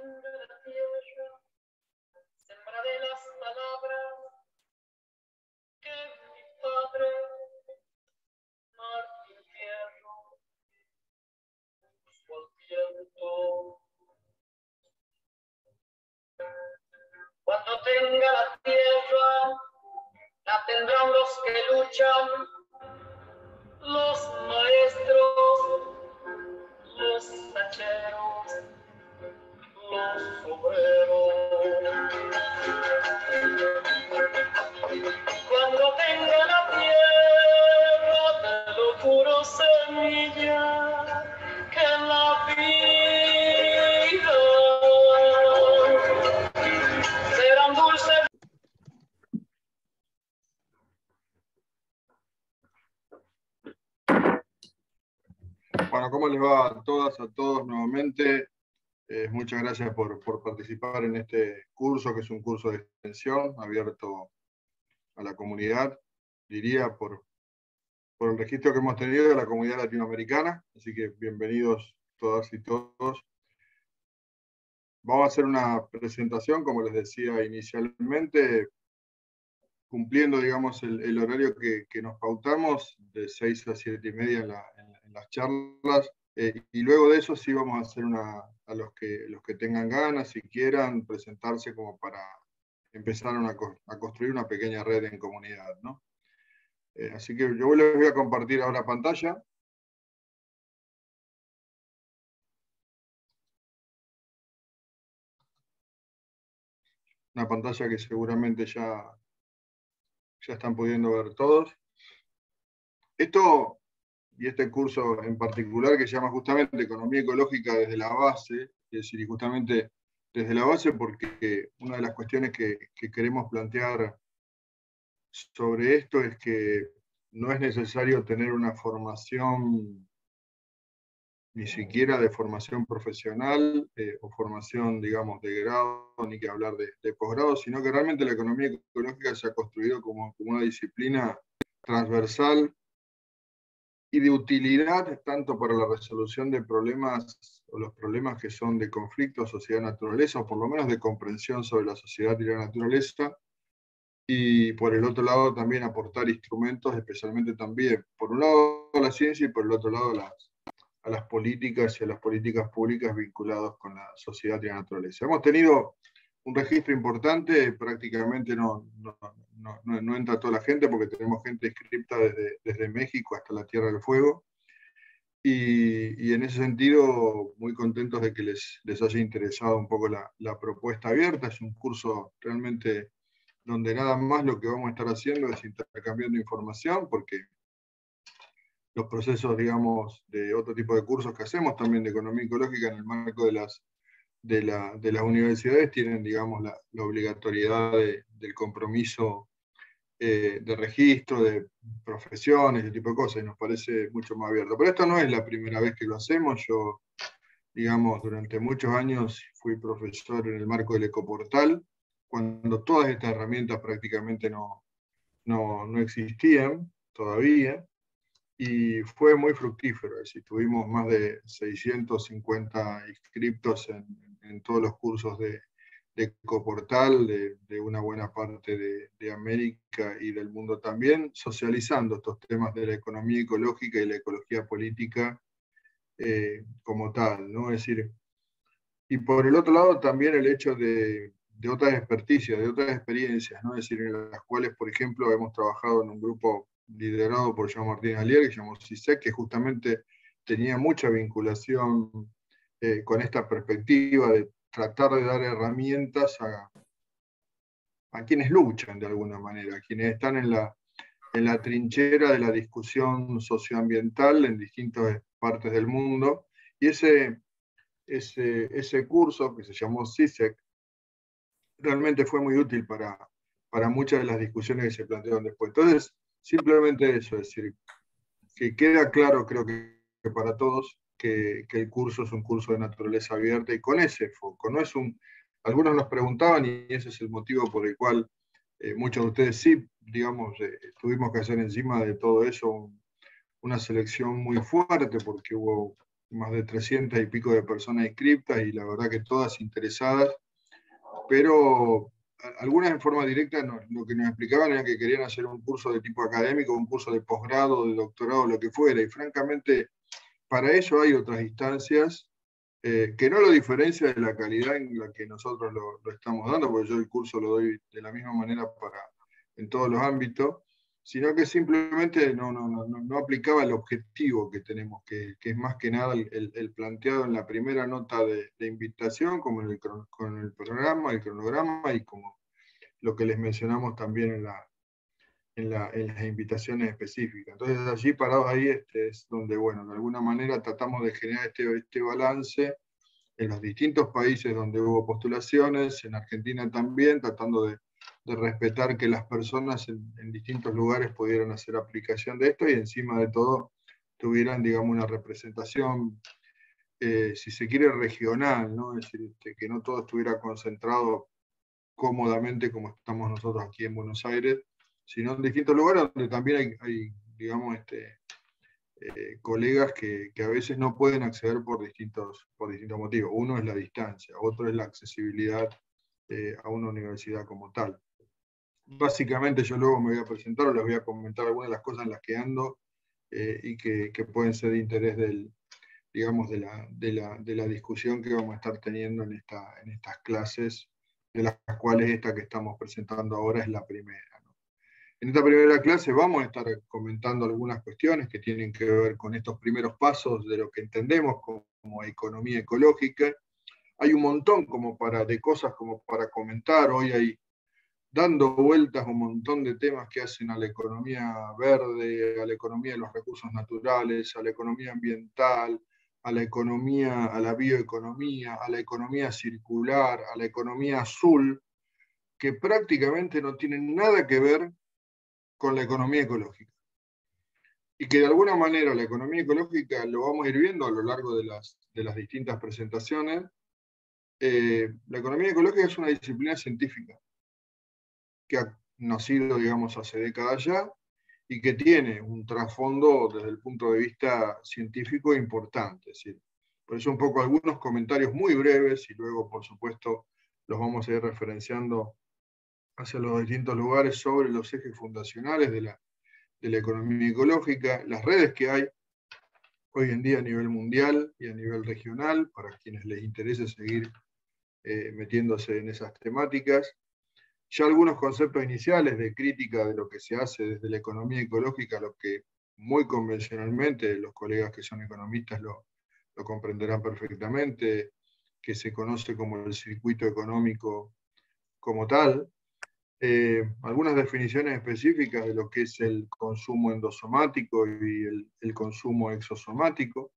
tenga la tierra, sembraré las palabras que mi padre Martín Fierro puso al viento. Cuando tenga la tierra, la tendrán los que luchan, los maestros, los tacheros, los obreros. Cuando tenga la tierra, te lo juro, semilla, que la vida serán dulces. Bueno, ¿cómo les va a todas, a todos nuevamente? Muchas gracias por participar en este curso, que es un curso de extensión abierto a la comunidad, diría, por el registro que hemos tenido de la comunidad latinoamericana. Así que bienvenidos todas y todos. Vamos a hacer una presentación, como les decía inicialmente, cumpliendo, digamos, el horario que nos pautamos, de 6 a 7:30 en las charlas. Y luego de eso sí vamos a hacer a los que tengan ganas, si quieran, presentarse como para empezar a construir una pequeña red en comunidad, ¿no? Así que yo les voy a compartir ahora pantalla. Una pantalla que seguramente ya están pudiendo ver todos. Esto, y este curso en particular, que se llama justamente Economía Ecológica desde la base, es decir, justamente desde la base, porque una de las cuestiones que queremos plantear sobre esto es que no es necesario tener una formación, ni siquiera de formación profesional o formación, digamos, de grado, ni que hablar de posgrado, sino que realmente la economía ecológica se ha construido como una disciplina transversal y de utilidad tanto para la resolución de problemas, o los problemas que son de conflicto sociedad-naturaleza, o por lo menos de comprensión sobre la sociedad y la naturaleza, y por el otro lado también aportar instrumentos, especialmente también, por un lado a la ciencia y por el otro lado a las políticas y a las políticas públicas vinculadas con la sociedad y la naturaleza. Hemos tenido un registro importante, prácticamente no entra toda la gente, porque tenemos gente inscripta desde México hasta la Tierra del Fuego, y en ese sentido muy contentos de que les haya interesado un poco la propuesta abierta. Es un curso realmente donde nada más lo que vamos a estar haciendo es intercambiando información, porque los procesos, digamos, de otro tipo de cursos que hacemos, también de economía ecológica en el marco de las universidades, tienen, digamos, la obligatoriedad del compromiso de registro, de profesiones, ese tipo de cosas, y nos parece mucho más abierto. Pero esto no es la primera vez que lo hacemos. Yo, digamos, durante muchos años fui profesor en el marco del Ecoportal, cuando todas estas herramientas prácticamente no existían todavía, y fue muy fructífero. Es decir, tuvimos más de 650 inscriptos en todos los cursos de Ecoportal, de una buena parte de América y del mundo también, socializando estos temas de la economía ecológica y la ecología política como tal, ¿no? Es decir, y por el otro lado también el hecho de otras experticias, de otras experiencias, ¿no? Es decir, en las cuales, por ejemplo, hemos trabajado en un grupo liderado por Jean Martín Allier, que se llamó CISEC, que justamente tenía mucha vinculación con esta perspectiva de tratar de dar herramientas a quienes luchan de alguna manera, a quienes están en la trinchera de la discusión socioambiental en distintas partes del mundo. Y ese curso, que se llamó CISEC, realmente fue muy útil para muchas de las discusiones que se plantearon después. Entonces, simplemente eso, es decir, que queda claro, creo que para todos, que el curso es un curso de naturaleza abierta y con ese foco. No es algunos nos preguntaban, y ese es el motivo por el cual muchos de ustedes sí, digamos, tuvimos que hacer encima de todo eso una selección muy fuerte, porque hubo más de 300 y pico de personas inscriptas, y la verdad que todas interesadas, pero algunas en forma directa lo que nos explicaban era que querían hacer un curso de tipo académico, un curso de posgrado, de doctorado, lo que fuera, y francamente para ello hay otras instancias que no lo diferencia de la calidad en la que nosotros lo estamos dando, porque yo el curso lo doy de la misma manera en todos los ámbitos, sino que simplemente no aplicaba el objetivo que tenemos, que es más que nada el planteado en la primera nota de invitación, como con el programa, el cronograma, y como lo que les mencionamos también en las invitaciones específicas. Entonces allí parados ahí es donde, bueno, de alguna manera tratamos de generar este balance en los distintos países donde hubo postulaciones, en Argentina también, tratando de respetar que las personas en distintos lugares pudieran hacer aplicación de esto y encima de todo tuvieran, digamos, una representación, si se quiere, regional, ¿no? Es decir, que no todo estuviera concentrado cómodamente como estamos nosotros aquí en Buenos Aires, sino en distintos lugares donde también hay digamos, colegas que a veces no pueden acceder por distintos motivos. Uno es la distancia, otro es la accesibilidad a una universidad como tal. Básicamente yo luego me voy a presentar o les voy a comentar algunas de las cosas en las que ando y que pueden ser de interés digamos, de la discusión que vamos a estar teniendo en estas clases, de las cuales esta que estamos presentando ahora es la primera. En esta primera clase vamos a estar comentando algunas cuestiones que tienen que ver con estos primeros pasos de lo que entendemos como economía ecológica. Hay un montón de cosas como para comentar. Hoy hay dando vueltas un montón de temas que hacen a la economía verde, a la economía de los recursos naturales, a la economía ambiental, a la bioeconomía, a la economía circular, a la economía azul, que prácticamente no tienen nada que ver con la economía ecológica. Y que de alguna manera la economía ecológica, lo vamos a ir viendo a lo largo de las distintas presentaciones, la economía ecológica es una disciplina científica que ha nacido, digamos, hace décadas ya, y que tiene un trasfondo desde el punto de vista científico importante. ¿Sí? Por eso un poco algunos comentarios muy breves, y luego, por supuesto, los vamos a ir referenciando hacia los distintos lugares sobre los ejes fundacionales de la economía ecológica, las redes que hay hoy en día a nivel mundial y a nivel regional, para quienes les interese seguir metiéndose en esas temáticas. Ya algunos conceptos iniciales de crítica de lo que se hace desde la economía ecológica, lo que muy convencionalmente los colegas que son economistas lo comprenderán perfectamente, que se conoce como el circuito económico como tal. Algunas definiciones específicas de lo que es el consumo endosomático y el consumo exosomático.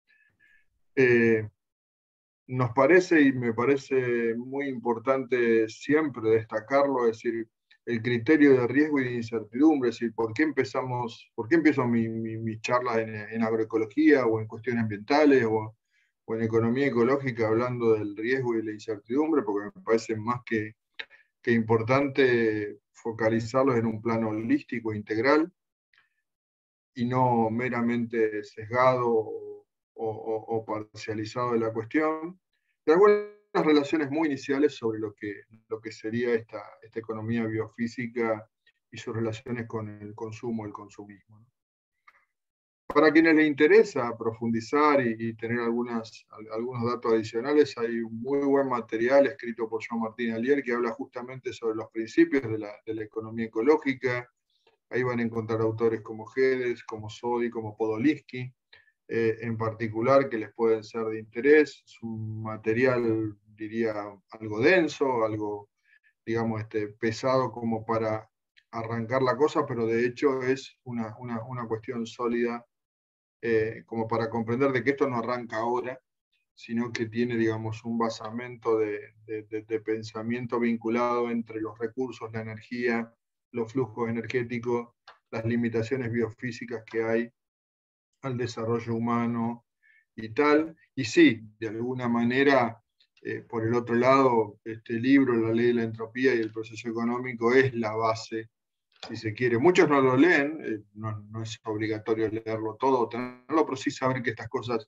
Nos parece, y me parece muy importante siempre destacarlo, es decir, el criterio de riesgo y de incertidumbre, es decir, ¿por qué empiezo mi charla en agroecología o en cuestiones ambientales o en economía ecológica hablando del riesgo y de la incertidumbre? Porque me parece más que importante focalizarlos en un plano holístico, integral, y no meramente sesgado o parcializado de la cuestión, de algunas relaciones muy iniciales sobre lo que sería esta economía biofísica y sus relaciones con el consumo, el consumismo. ¿No? Para quienes les interesa profundizar y tener algunos datos adicionales, hay un muy buen material escrito por Jean Martín Allier que habla justamente sobre los principios de la economía ecológica. Ahí van a encontrar autores como Guedes, como Sodi, como Podolinsky, en particular, que les pueden ser de interés. Es un material, diría, algo denso, algo, digamos, pesado como para arrancar la cosa, pero de hecho es una cuestión sólida como para comprender de que esto no arranca ahora, sino que tiene, digamos, un basamento de pensamiento vinculado entre los recursos, la energía, los flujos energéticos, las limitaciones biofísicas que hay al desarrollo humano y tal. Y sí, de alguna manera, por el otro lado, este libro, La ley de la entropía y el proceso económico, es la base, si se quiere. Muchos no lo leen, no es obligatorio leerlo todo, tenerlo, pero sí saber que estas cosas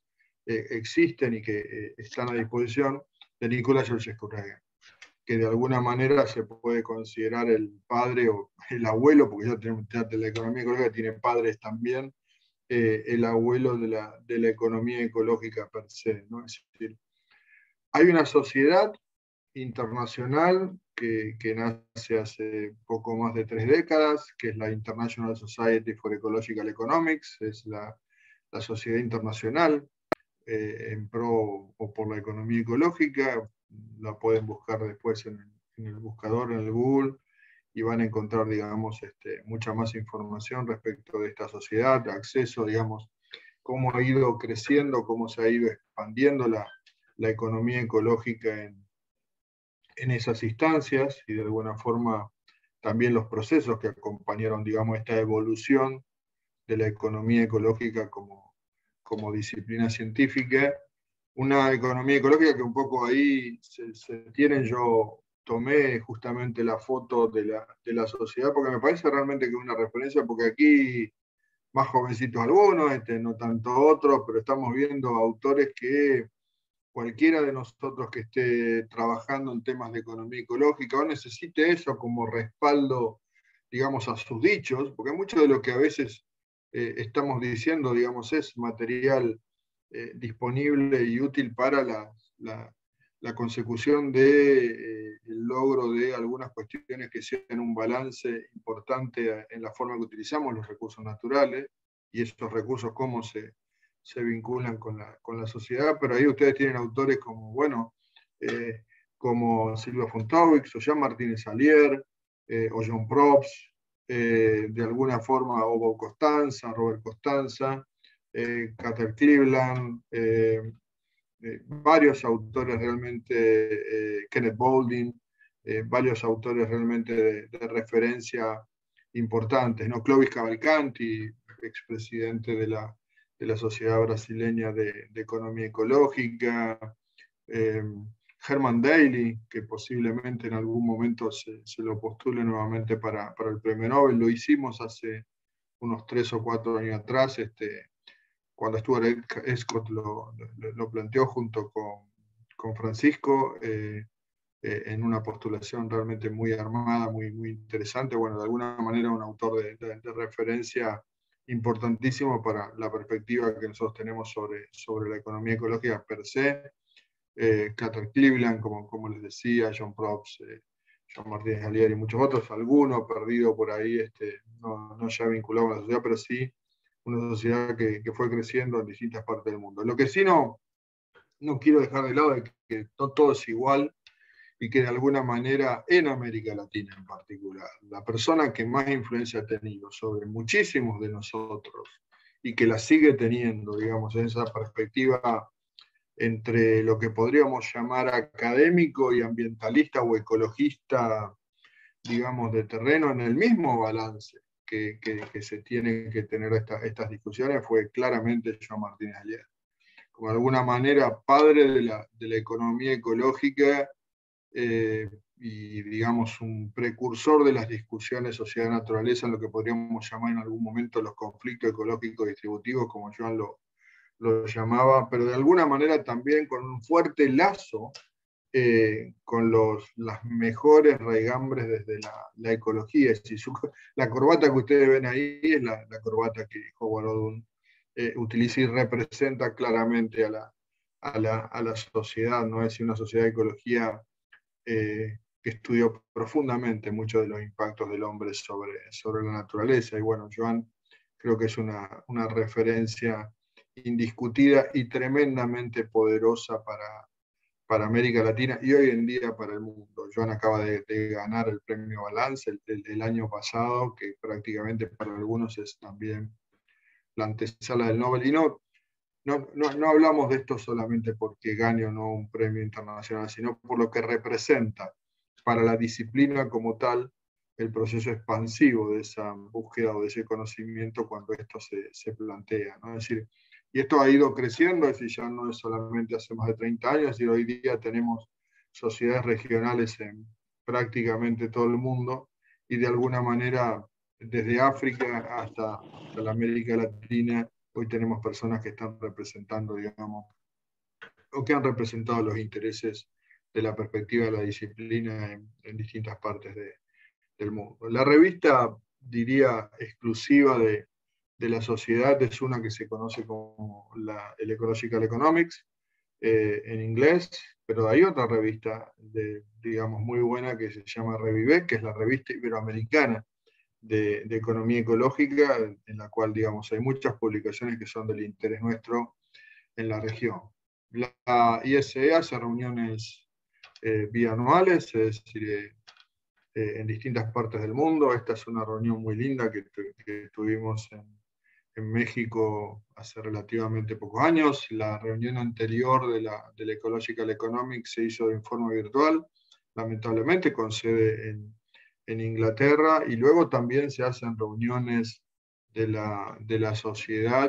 existen y que están a disposición, de Nicolás Georgescu-Reagan, que de alguna manera se puede considerar el padre o el abuelo, porque ya la economía ecológica tiene padres también, el abuelo de la economía ecológica per se, ¿no? Es decir, hay una sociedad internacional que nace hace poco más de 3 décadas, que es la International Society for Ecological Economics, es la sociedad internacional en pro o por la economía ecológica. La pueden buscar después en el buscador, en el Google, y van a encontrar, digamos, mucha más información respecto de esta sociedad, acceso, digamos, cómo ha ido creciendo, cómo se ha ido expandiendo la economía ecológica en esas instancias, y de alguna forma también los procesos que acompañaron, digamos, esta evolución de la economía ecológica como disciplina científica. Una economía ecológica que un poco ahí se tienen, yo tomé justamente la foto de la sociedad, porque me parece realmente que es una referencia, porque aquí, más jovencitos algunos, no tanto otros, pero estamos viendo autores que cualquiera de nosotros que esté trabajando en temas de economía ecológica o necesite eso como respaldo, digamos, a sus dichos, porque mucho de lo que a veces estamos diciendo, digamos, es material disponible y útil para la consecución de el logro de algunas cuestiones que sean un balance importante en la forma que utilizamos los recursos naturales y esos recursos cómo se vinculan con la sociedad, pero ahí ustedes tienen autores como, bueno, como Silvia Fontowicz, o Jean Martínez Alier, o John Probst, de alguna forma, o Bob Costanza, Robert Costanza, Carter Cleveland, varios autores realmente, Kenneth Boulding, varios autores realmente de referencia importantes, ¿no? Clovis Cavalcanti, expresidente de la Sociedad Brasileña de Economía Ecológica, Herman Daly, que posiblemente en algún momento se lo postule nuevamente para el premio Nobel. Lo hicimos hace unos 3 o 4 años atrás, cuando Stuart Scott lo planteó junto con Francisco, en una postulación realmente muy armada, muy, muy interesante. Bueno, de alguna manera un autor de referencia importantísimo para la perspectiva que nosotros tenemos sobre la economía ecológica per se. Carter Cleveland, como les decía, John Probst, John Martínez Alier y muchos otros, algunos perdido por ahí, no ya vinculado a la sociedad, pero sí una sociedad que fue creciendo en distintas partes del mundo. Lo que sí no quiero dejar de lado es que no todo es igual y que de alguna manera en América Latina en particular, la persona que más influencia ha tenido sobre muchísimos de nosotros y que la sigue teniendo, digamos, en esa perspectiva entre lo que podríamos llamar académico y ambientalista o ecologista, digamos, de terreno, en el mismo balance que se tienen que tener estas discusiones, fue claramente Joan Martínez Alier. Como de alguna manera padre de la economía ecológica y, digamos, un precursor de las discusiones sociedad-naturaleza, en lo que podríamos llamar en algún momento los conflictos ecológicos distributivos, como Joan lo llamaba, pero de alguna manera también con un fuerte lazo con las mejores raigambres desde la ecología. Es decir, la corbata que ustedes ven ahí es la corbata que Howard Odum utiliza y representa claramente a la sociedad, ¿no? Es decir, una sociedad de ecología que estudió profundamente muchos de los impactos del hombre sobre la naturaleza. Y bueno, Joan creo que es una referencia indiscutida y tremendamente poderosa para América Latina y hoy en día para el mundo. Joan acaba de ganar el premio Balance el año pasado, que prácticamente para algunos es también la antesala del Nobel. Y no hablamos de esto solamente porque gane o no un premio internacional, sino por lo que representa para la disciplina como tal el proceso expansivo de esa búsqueda o de ese conocimiento cuando esto se plantea, ¿no? Es decir, y esto ha ido creciendo, es decir, ya no es solamente hace más de 30 años, es decir, hoy día tenemos sociedades regionales en prácticamente todo el mundo y de alguna manera desde África hasta la América Latina hoy tenemos personas que están representando, digamos, o que han representado los intereses de la perspectiva de la disciplina en distintas partes del mundo. La revista, diría, exclusiva de la sociedad es una que se conoce como el Ecological Economics, en inglés, pero hay otra revista, digamos, muy buena que se llama Revive, que es la revista iberoamericana de economía ecológica, en la cual, digamos, hay muchas publicaciones que son del interés nuestro en la región. La ISE hace reuniones bianuales, es decir, en distintas partes del mundo. Esta es una reunión muy linda que tuvimos en México hace relativamente pocos años. La reunión anterior de la Ecological Economics se hizo en forma virtual, lamentablemente, con sede en Inglaterra, y luego también se hacen reuniones de la sociedad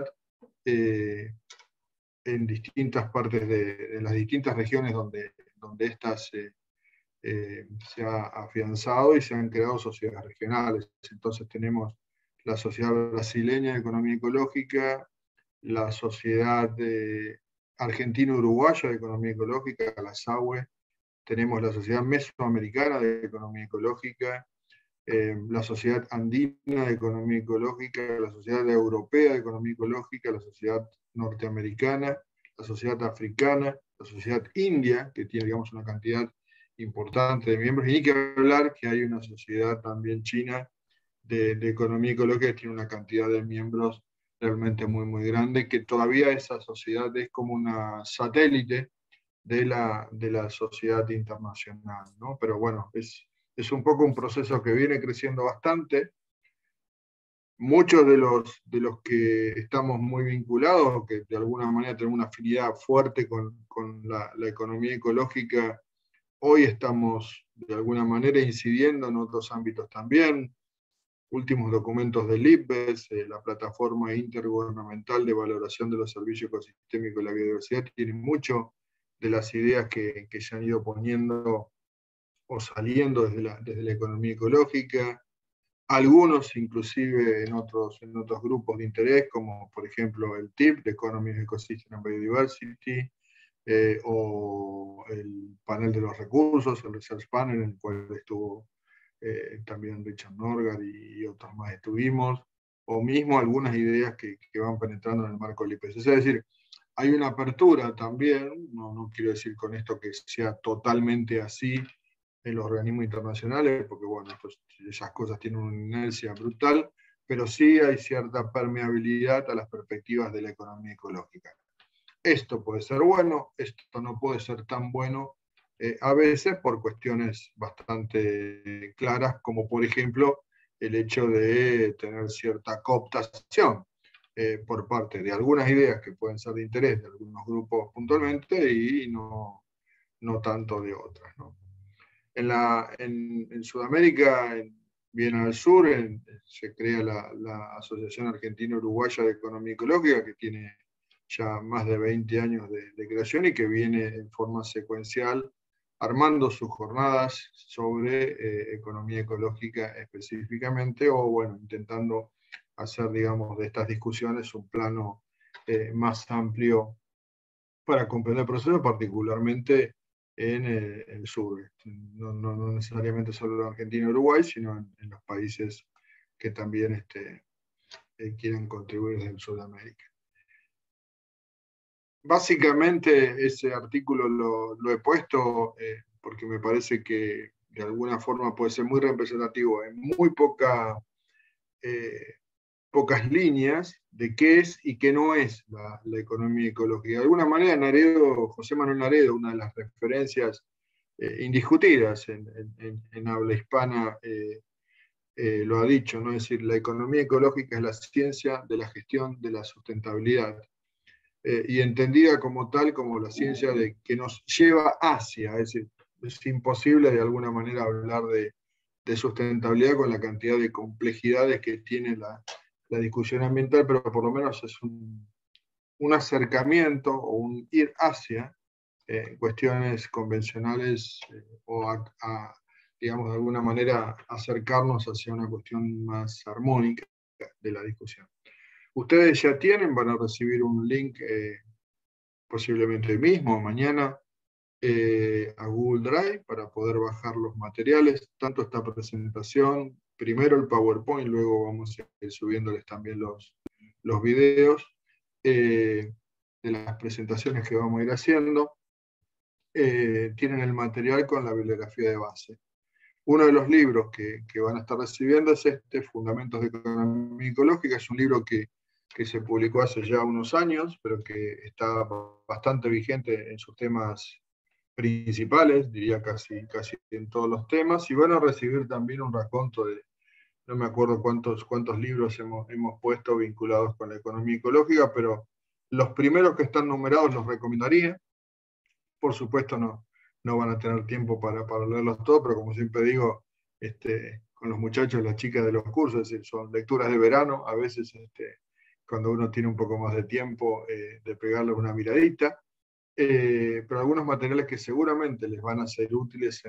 en distintas partes en las distintas regiones donde esta se ha afianzado y se han creado sociedades regionales. Entonces tenemos la Sociedad Brasileña de Economía Ecológica, la Sociedad Argentino-Uruguaya de Economía Ecológica, la SAUE, tenemos la Sociedad Mesoamericana de Economía Ecológica, la Sociedad Andina de Economía Ecológica, la Sociedad Europea de Economía Ecológica, la Sociedad Norteamericana, la Sociedad Africana, la Sociedad India, que tiene, digamos, una cantidad importante de miembros, y ni que hablar que hay una sociedad también china de economía ecológica que tiene una cantidad de miembros realmente muy, muy grande, que todavía esa sociedad es como una satélite de la sociedad internacional, ¿no? Pero bueno, es un poco un proceso que viene creciendo bastante. Muchos de los que estamos muy vinculados, que de alguna manera tenemos una afinidad fuerte con la economía ecológica, hoy estamos de alguna manera incidiendo en otros ámbitos también. Últimos documentos del IPBES, la plataforma intergubernamental de valoración de los servicios ecosistémicos de la biodiversidad, tiene mucho de las ideas que se han ido poniendo o saliendo desde la economía ecológica. Algunos inclusive en otros grupos de interés, como por ejemplo el TIP, The Economy of Ecosystem and Biodiversity, o el panel de los recursos, el Research Panel, en el cual estuvo también Richard Norgard y otros más estuvimos, o mismo algunas ideas que van penetrando en el marco del IPCC. Es decir, hay una apertura también, no quiero decir con esto que sea totalmente así en los organismos internacionales, porque bueno, pues, esas cosas tienen una inercia brutal, pero sí hay cierta permeabilidad a las perspectivas de la economía ecológica. Esto puede ser bueno, esto no puede ser tan bueno, a veces por cuestiones bastante claras, como por ejemplo el hecho de tener cierta cooptación por parte de algunas ideas que pueden ser de interés de algunos grupos puntualmente y no tanto de otras, ¿no? En Sudamérica, bien al sur, se crea la Asociación Argentina-Uruguaya de Economía Ecológica, que tiene ya más de 20 años de creación y que viene en forma secuencial armando sus jornadas sobre economía ecológica específicamente, o bueno, intentando hacer, digamos, de estas discusiones un plano más amplio para comprender el proceso, particularmente en el sur. No necesariamente solo en Argentina y Uruguay, sino en los países que también quieren contribuir desde Sudamérica. Básicamente ese artículo lo he puesto porque me parece que de alguna forma puede ser muy representativo en muy pocas líneas de qué es y qué no es la economía ecológica. De alguna manera, José Manuel Naredo, una de las referencias indiscutidas en habla hispana, lo ha dicho, ¿no? Es decir, la economía ecológica es la ciencia de la gestión de la sustentabilidad. Y entendida como tal, como la ciencia que nos lleva hacia, es decir, es imposible de alguna manera hablar de sustentabilidad con la cantidad de complejidades que tiene la discusión ambiental, pero por lo menos es un acercamiento o un ir hacia cuestiones convencionales o digamos, de alguna manera acercarnos hacia una cuestión más armónica de la discusión. Ustedes ya tienen, van a recibir un link posiblemente hoy mismo o mañana a Google Drive para poder bajar los materiales, tanto esta presentación, primero el PowerPoint, luego vamos a ir subiéndoles también los videos de las presentaciones que vamos a ir haciendo. Tienen el material con la bibliografía de base. Uno de los libros que van a estar recibiendo es Fundamentos de Economía Ecológica. Es un libro que se publicó hace ya unos años, pero que está bastante vigente en sus temas principales, diría casi en todos los temas, y van a recibir también un raconto de, no me acuerdo cuántos libros hemos puesto vinculados con la economía ecológica, pero los primeros que están numerados los recomendaría. Por supuesto no van a tener tiempo para leerlos todos, pero como siempre digo, con los muchachos y las chicas de los cursos, es decir, son lecturas de verano, a veces cuando uno tiene un poco más de tiempo de pegarle una miradita, pero algunos materiales que seguramente les van a ser útiles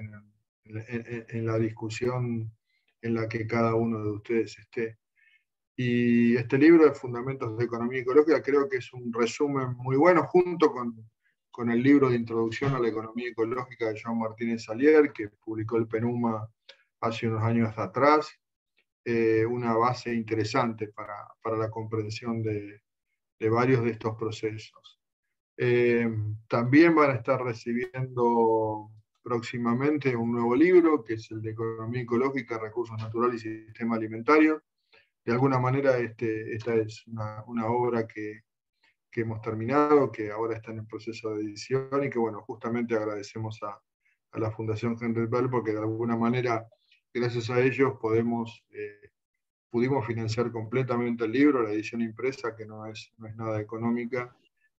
en la discusión en la que cada uno de ustedes esté. Y este libro de Fundamentos de Economía Ecológica creo que es un resumen muy bueno, junto con el libro de Introducción a la Economía Ecológica de Joan Martínez Salier, que publicó el PENUMA hace unos años atrás, una base interesante para la comprensión de varios de estos procesos. También van a estar recibiendo próximamente un nuevo libro, que es el de Economía Ecológica, Recursos Naturales y Sistema Alimentario. De alguna manera, esta es una obra que hemos terminado, que ahora está en el proceso de edición y que, bueno, justamente agradecemos a la Fundación Henry Bell porque de alguna manera, gracias a ellos, pudimos financiar completamente el libro, la edición impresa, que no es nada económica,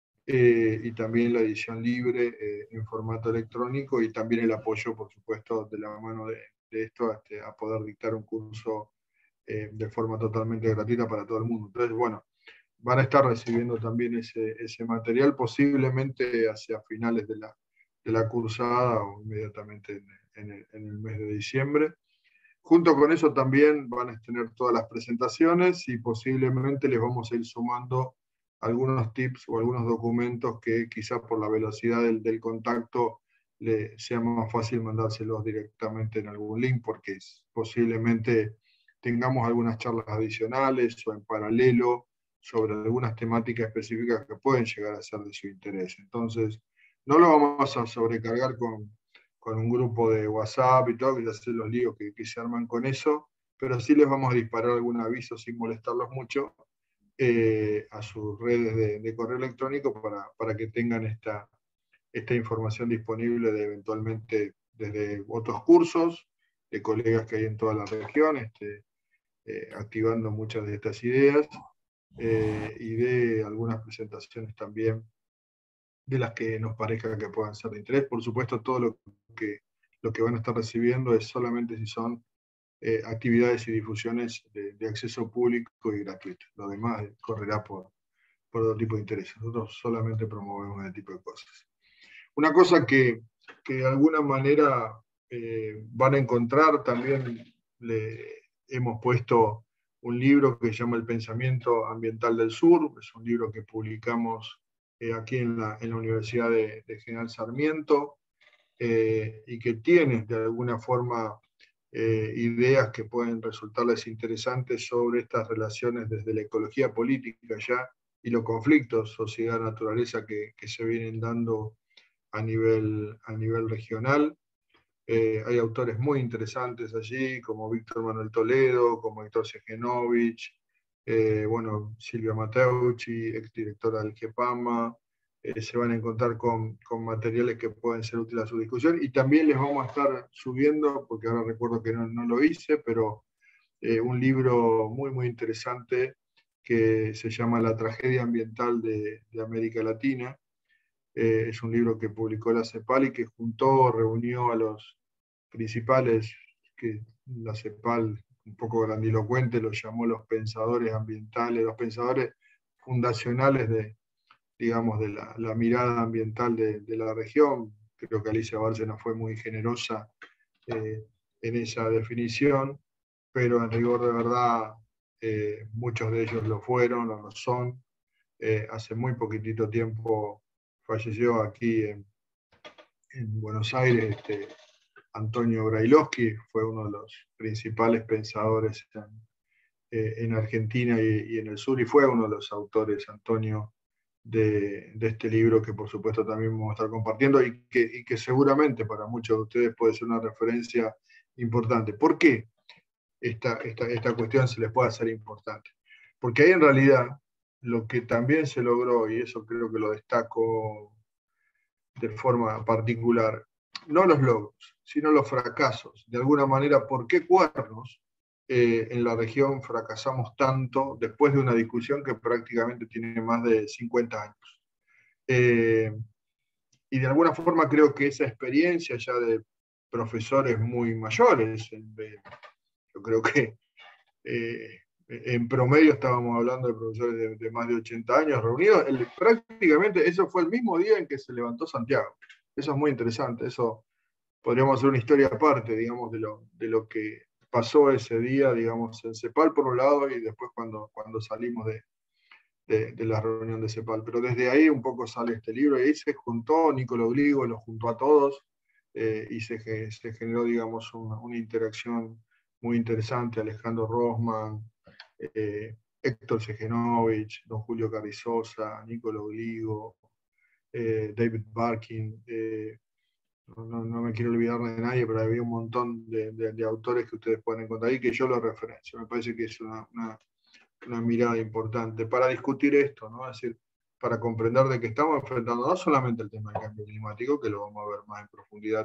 y también la edición libre en formato electrónico, y también el apoyo, por supuesto, de la mano de esto, a poder dictar un curso de forma totalmente gratuita para todo el mundo. Entonces, bueno, van a estar recibiendo también ese material, posiblemente hacia finales de la cursada o inmediatamente en el mes de diciembre. Junto con eso también van a tener todas las presentaciones y posiblemente les vamos a ir sumando algunos tips o algunos documentos que quizás por la velocidad del contacto sea más fácil mandárselos directamente en algún link, porque posiblemente tengamos algunas charlas adicionales o en paralelo sobre algunas temáticas específicas que pueden llegar a ser de su interés. Entonces, no lo vamos a sobrecargar con un grupo de WhatsApp y todo, que ya sé los líos que se arman con eso, pero sí les vamos a disparar algún aviso sin molestarlos mucho a sus redes de correo electrónico para que tengan esta información disponible de eventualmente desde otros cursos, de colegas que hay en toda la región, activando muchas de estas ideas, y de algunas presentaciones también de las que nos parezca que puedan ser de interés. Por supuesto, todo lo que van a estar recibiendo es solamente si son actividades y difusiones de acceso público y gratuito. Lo demás correrá por otro tipo de intereses. Nosotros solamente promovemos ese tipo de cosas. Una cosa que de alguna manera van a encontrar, también le hemos puesto un libro que se llama El Pensamiento Ambiental del Sur. Es un libro que publicamos aquí en la Universidad de General Sarmiento, y que tiene de alguna forma ideas que pueden resultarles interesantes sobre estas relaciones desde la ecología política ya y los conflictos sociedad-naturaleza que se vienen dando a nivel regional. Hay autores muy interesantes allí, como Víctor Manuel Toledo, como Héctor Segenovich, bueno, Silvia Mateucci, exdirectora del GEPAMA. Se van a encontrar con materiales que pueden ser útiles a su discusión, y también les vamos a estar subiendo, porque ahora recuerdo que no lo hice, pero un libro muy, muy interesante que se llama La tragedia ambiental de América Latina. Es un libro que publicó la CEPAL y que reunió a los principales, que la CEPAL, un poco grandilocuente, los llamó los pensadores ambientales, los pensadores fundacionales digamos, de la mirada ambiental de la región. Creo que Alicia Bárcena fue muy generosa en esa definición, pero en rigor de verdad muchos de ellos lo fueron o lo son. Hace muy poquitito tiempo falleció aquí en Buenos Aires Antonio Brailovsky, fue uno de los principales pensadores en Argentina y en el sur, y fue uno de los autores, Antonio, de este libro que por supuesto también vamos a estar compartiendo y que seguramente para muchos de ustedes puede ser una referencia importante. ¿Por qué esta cuestión se les puede hacer importante? Porque ahí en realidad lo que también se logró, y eso creo que lo destaco de forma particular, no los logros, sino los fracasos. De alguna manera, ¿por qué Cuernos en la región fracasamos tanto después de una discusión que prácticamente tiene más de 50 años? Y de alguna forma creo que esa experiencia ya de profesores muy mayores, yo creo que en promedio estábamos hablando de profesores de más de 80 años reunidos, prácticamente eso fue el mismo día en que se levantó Santiago. Eso es muy interesante, eso podríamos hacer una historia aparte, digamos, de lo que pasó ese día, digamos, en CEPAL por un lado y después cuando salimos de la reunión de CEPAL. Pero desde ahí un poco sale este libro y ahí se juntó, Nicolò Gligo lo juntó a todos y se generó, digamos, una interacción muy interesante. Alejandro Rosman, Héctor Segenovich, don Julio Carrizosa, Nicolò Gligo, David Barkin, no me quiero olvidar de nadie, pero había un montón de autores que ustedes pueden encontrar ahí que yo lo referencio. Me parece que es una mirada importante para discutir esto, ¿no? Es decir, para comprender de que estamos enfrentando no solamente el tema del cambio climático, que lo vamos a ver más en profundidad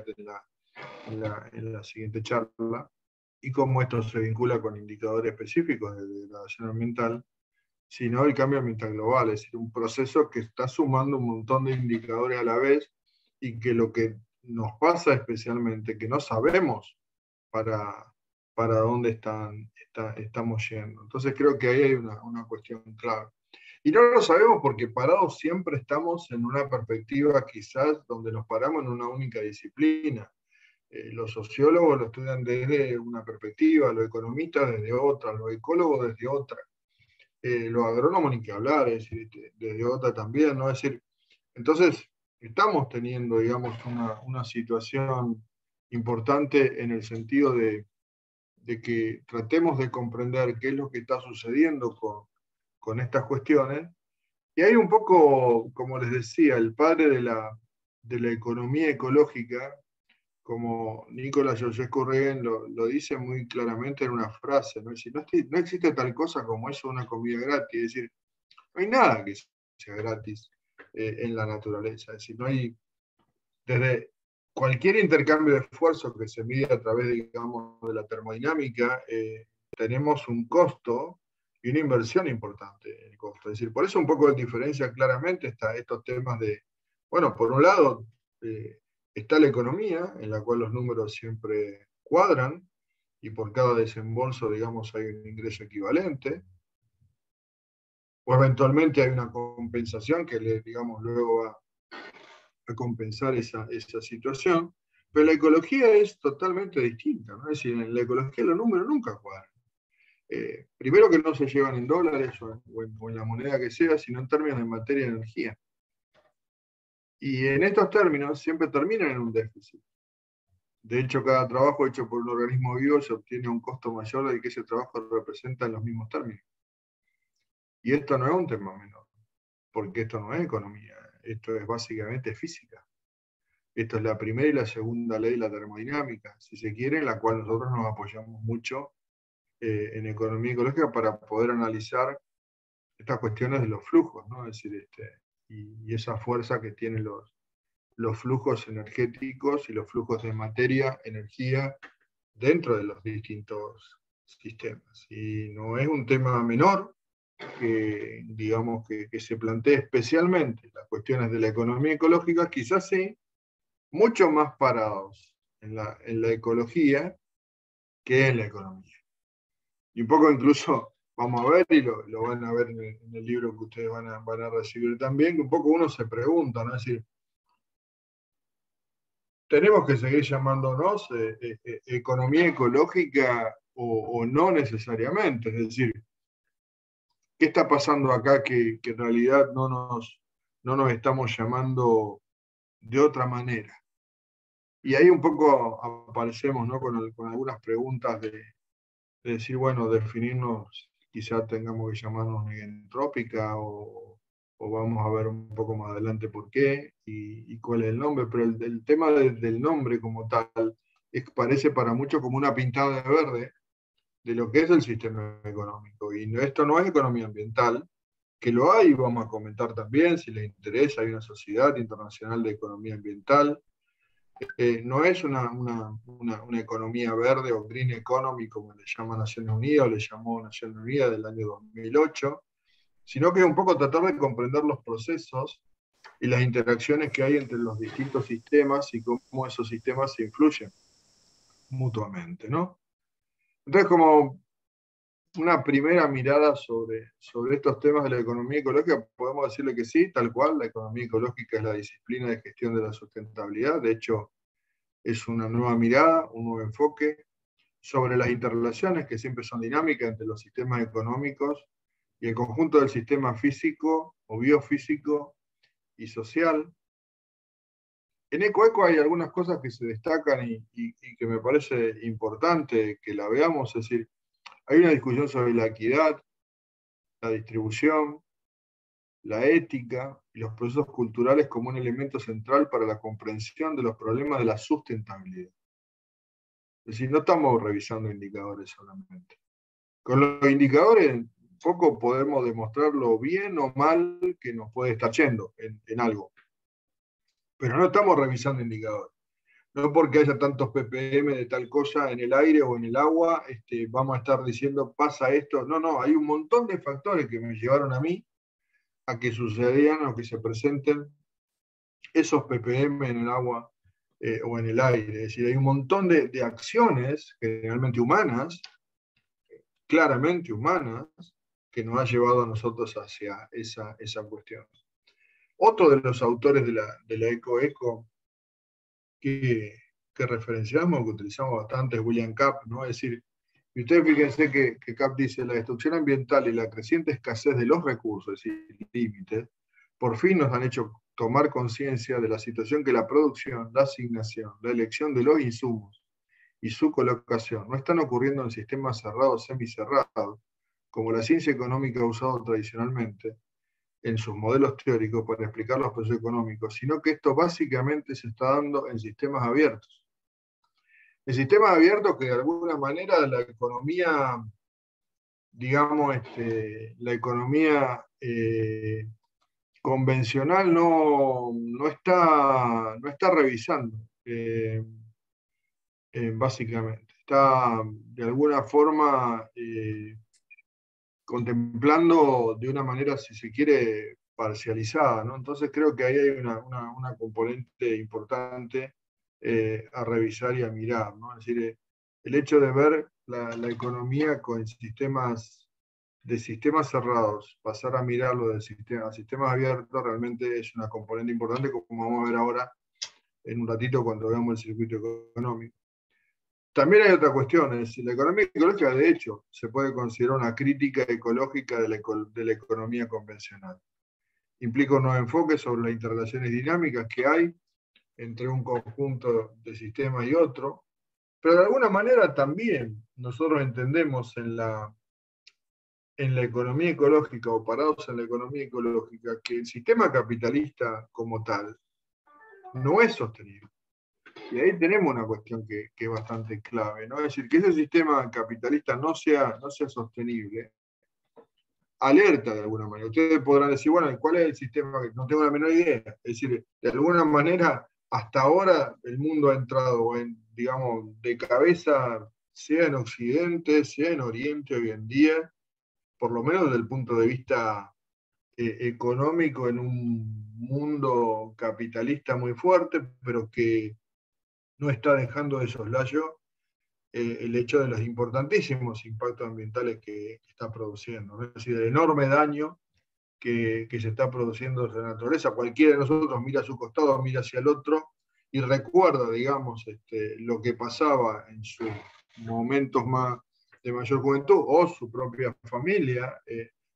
en la siguiente charla, y cómo esto se vincula con indicadores específicos de degradación ambiental, sino el cambio ambiental global, es decir, un proceso que está sumando un montón de indicadores a la vez y que lo que nos pasa especialmente, que no sabemos para dónde estamos yendo. Entonces creo que ahí hay una cuestión clave. Y no lo sabemos porque parados siempre estamos en una perspectiva quizás donde nos paramos en una única disciplina. Los sociólogos lo estudian desde una perspectiva, los economistas desde otra, los ecólogos desde otra, los agrónomos ni que hablar, es decir, desde otra también, ¿no? Es decir, entonces estamos teniendo, digamos, una situación importante en el sentido de que tratemos de comprender qué es lo que está sucediendo con estas cuestiones. Y hay un poco, como les decía, el padre de la economía ecológica, como Nicolás Georgescu-Roegen lo dice muy claramente en una frase, ¿no? Es decir, no existe tal cosa como eso, una comida gratis, es decir, no hay nada que sea gratis en la naturaleza, es decir, no hay, desde cualquier intercambio de esfuerzo que se mide a través, digamos, de la termodinámica, tenemos un costo y una inversión importante en el costo. Es decir, por eso un poco de diferencia claramente está estos temas de, bueno, por un lado está la economía, en la cual los números siempre cuadran, y por cada desembolso, digamos, hay un ingreso equivalente, o eventualmente hay una compensación que, digamos, luego va a compensar esa situación, pero la ecología es totalmente distinta, ¿no? Es decir, en la ecología los números nunca cuadran. Primero que no se llevan en dólares o en la moneda que sea, sino en términos de materia y energía. Y en estos términos siempre terminan en un déficit. De hecho, cada trabajo hecho por un organismo vivo se obtiene a un costo mayor del que ese trabajo representa en los mismos términos. Y esto no es un tema menor, porque esto no es economía, esto es básicamente física. Esto es la primera y la segunda ley de la termodinámica, si se quiere, en la cual nosotros nos apoyamos mucho en economía ecológica para poder analizar estas cuestiones de los flujos, ¿no? Es decir, y esa fuerza que tienen los flujos energéticos y los flujos de materia, energía, dentro de los distintos sistemas. Y no es un tema menor que, digamos, que se plantee especialmente las cuestiones de la economía ecológica, quizás sí, mucho más parados en la ecología que en la economía. Y un poco incluso, vamos a ver, y lo van a ver en el libro que ustedes van a recibir también, que un poco uno se pregunta, ¿no? Es decir, ¿tenemos que seguir llamándonos economía ecológica o no necesariamente? Es decir, ¿qué está pasando acá que en realidad no nos estamos llamando de otra manera? Y ahí un poco aparecemos, ¿no? con algunas preguntas de decir, bueno, definirnos, quizá tengamos que llamarnos negentrópica o vamos a ver un poco más adelante por qué y cuál es el nombre, pero el tema del nombre como tal parece para muchos como una pintada de verde de lo que es el sistema económico. Y esto no es economía ambiental, que lo hay, vamos a comentar también, si les interesa, hay una sociedad internacional de economía ambiental. No es una economía verde o green economy, como le llama Naciones Unidas o le llamó Naciones Unidas del año 2008, sino que es un poco tratar de comprender los procesos y las interacciones que hay entre los distintos sistemas y cómo esos sistemas se influyen mutuamente, ¿no? Entonces, como una primera mirada sobre estos temas de la economía ecológica, podemos decirle que sí, tal cual, la economía ecológica es la disciplina de gestión de la sustentabilidad. De hecho, es una nueva mirada, un nuevo enfoque sobre las interrelaciones que siempre son dinámicas entre los sistemas económicos y el conjunto del sistema físico o biofísico y social. En Ecoeco hay algunas cosas que se destacan y que me parece importante que la veamos, es decir, hay una discusión sobre la equidad, la distribución, la ética y los procesos culturales como un elemento central para la comprensión de los problemas de la sustentabilidad. Es decir, no estamos revisando indicadores solamente. Con los indicadores poco podemos demostrar lo bien o mal que nos puede estar yendo en algo. Pero no estamos revisando indicadores. No porque haya tantos ppm de tal cosa en el aire o en el agua, vamos a estar diciendo pasa esto. No, hay un montón de factores que me llevaron a mí a que sucedieran o que se presenten esos ppm en el agua o en el aire. Es decir, hay un montón de acciones, generalmente humanas, claramente humanas, que nos ha llevado a nosotros hacia esa cuestión. Otro de los autores de la Ecoeco que referenciamos, que utilizamos bastante, es William Kapp, ¿no? Es decir, y ustedes fíjense que Kapp dice, la destrucción ambiental y la creciente escasez de los recursos, es decir, límites, por fin nos han hecho tomar conciencia de la situación que la producción, la asignación, la elección de los insumos y su colocación no están ocurriendo en sistemas cerrados o semicerrados, como la ciencia económica ha usado tradicionalmente en sus modelos teóricos para explicar los procesos económicos, sino que esto básicamente se está dando en sistemas abiertos. En sistemas abiertos que de alguna manera la economía, digamos, la economía convencional no está revisando, básicamente. Está de alguna forma contemplando de una manera, si se quiere, parcializada, ¿no? Entonces creo que ahí hay una componente importante a revisar y a mirar, ¿no? Es decir, el hecho de ver la economía con sistemas cerrados, pasar a mirarlo a sistemas abiertos, realmente es una componente importante, como vamos a ver ahora en un ratito cuando veamos el circuito económico. También hay otra cuestión, es decir, la economía ecológica de hecho se puede considerar una crítica ecológica de la economía convencional. Implica un nuevo enfoque sobre las interrelaciones dinámicas que hay entre un conjunto de sistemas y otro, pero de alguna manera también nosotros entendemos en la economía ecológica o parados en la economía ecológica que el sistema capitalista como tal no es sostenible. Y ahí tenemos una cuestión que es bastante clave, ¿no? Es decir, que ese sistema capitalista no sea sostenible, alerta de alguna manera. Ustedes podrán decir, bueno, ¿cuál es el sistema? No tengo la menor idea. Es decir, de alguna manera, hasta ahora el mundo ha entrado digamos, de cabeza, sea en Occidente, sea en Oriente hoy en día, por lo menos desde el punto de vista económico, en un mundo capitalista muy fuerte, pero que no está dejando de soslayo el hecho de los importantísimos impactos ambientales que está produciendo, ¿no? Es decir, el enorme daño que se está produciendo en la naturaleza. Cualquiera de nosotros mira a su costado, mira hacia el otro y recuerda, digamos, lo que pasaba en sus momentos de mayor juventud o su propia familia,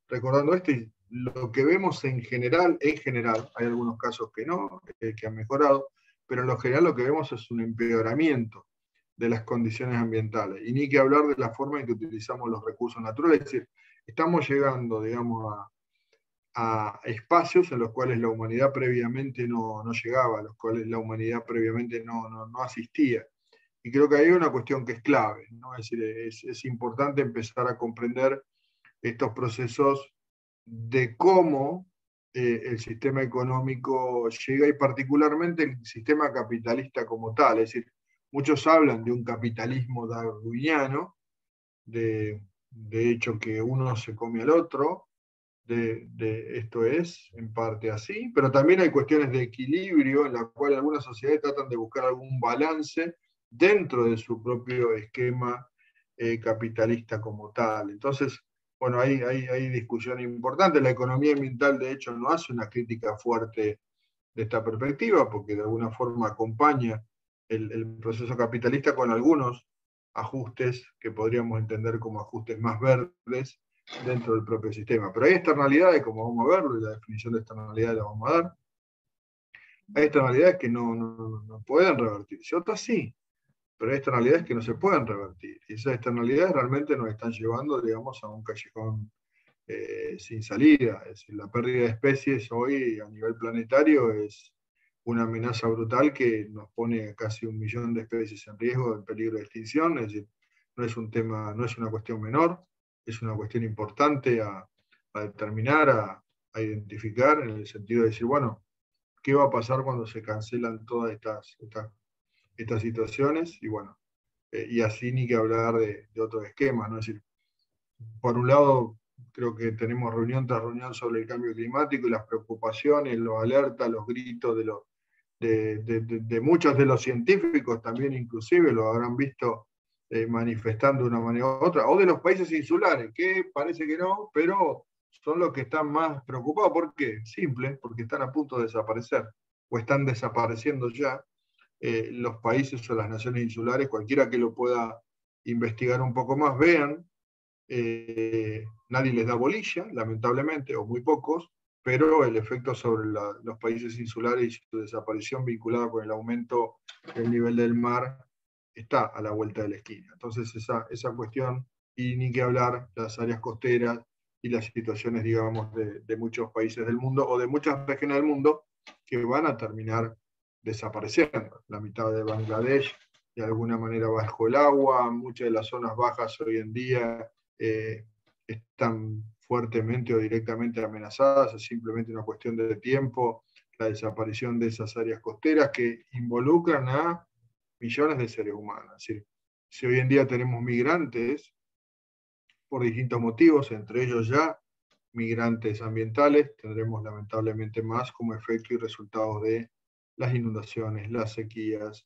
recordando esto, y lo que vemos en general, hay algunos casos que no, que han mejorado, pero en lo general lo que vemos es un empeoramiento de las condiciones ambientales. Y ni que hablar de la forma en que utilizamos los recursos naturales. Es decir, estamos llegando, digamos, a espacios en los cuales la humanidad previamente no llegaba, a los cuales la humanidad previamente no asistía. Y creo que hay una cuestión que es clave, ¿no? Es decir, es importante empezar a comprender estos procesos de cómo el sistema económico llega y particularmente el sistema capitalista como tal. Es decir, muchos hablan de un capitalismo darwiniano, de hecho que uno se come al otro, esto es en parte así, pero también hay cuestiones de equilibrio en la cual algunas sociedades tratan de buscar algún balance dentro de su propio esquema capitalista como tal. Entonces, bueno, hay discusión importante. La economía ambiental, de hecho, no hace una crítica fuerte de esta perspectiva, porque de alguna forma acompaña el proceso capitalista con algunos ajustes que podríamos entender como ajustes más verdes dentro del propio sistema. Pero hay externalidades, como vamos a verlo, y la definición de externalidad la vamos a dar. Hay externalidades que no pueden revertirse, otras sí, pero hay externalidades que no se pueden revertir. Y esas externalidades realmente nos están llevando, digamos, a un callejón sin salida. Es decir, la pérdida de especies hoy a nivel planetario es una amenaza brutal que nos pone a casi 1 millón de especies en riesgo, en peligro de extinción. Es decir, no es un tema, no es una cuestión menor, es una cuestión importante a determinar, a identificar, en el sentido de decir, bueno, ¿qué va a pasar cuando se cancelan todas estas situaciones? Y bueno, y así ni que hablar de otros esquemas, ¿no? Es decir, por un lado, creo que tenemos reunión tras reunión sobre el cambio climático y las preocupaciones, los alertas, los gritos de muchos de los científicos también, inclusive lo habrán visto manifestando de una manera u otra, o de los países insulares, que parece que no, pero son los que están más preocupados. ¿Por qué? Simple, porque están a punto de desaparecer, o están desapareciendo ya. Los países o las naciones insulares, cualquiera que lo pueda investigar un poco más, vean, nadie les da bolilla, lamentablemente, o muy pocos, pero el efecto sobre los países insulares y su desaparición vinculada con el aumento del nivel del mar está a la vuelta de la esquina. Entonces esa cuestión, y ni que hablar, las áreas costeras y las situaciones, digamos, de muchos países del mundo o de muchas regiones del mundo que van a terminar desapareciendo. La mitad de Bangladesh, de alguna manera, bajo el agua, muchas de las zonas bajas hoy en día están fuertemente o directamente amenazadas, es simplemente una cuestión de tiempo la desaparición de esas áreas costeras que involucran a millones de seres humanos. Es decir, si hoy en día tenemos migrantes por distintos motivos, entre ellos ya migrantes ambientales, tendremos lamentablemente más como efecto y resultado de las inundaciones, las sequías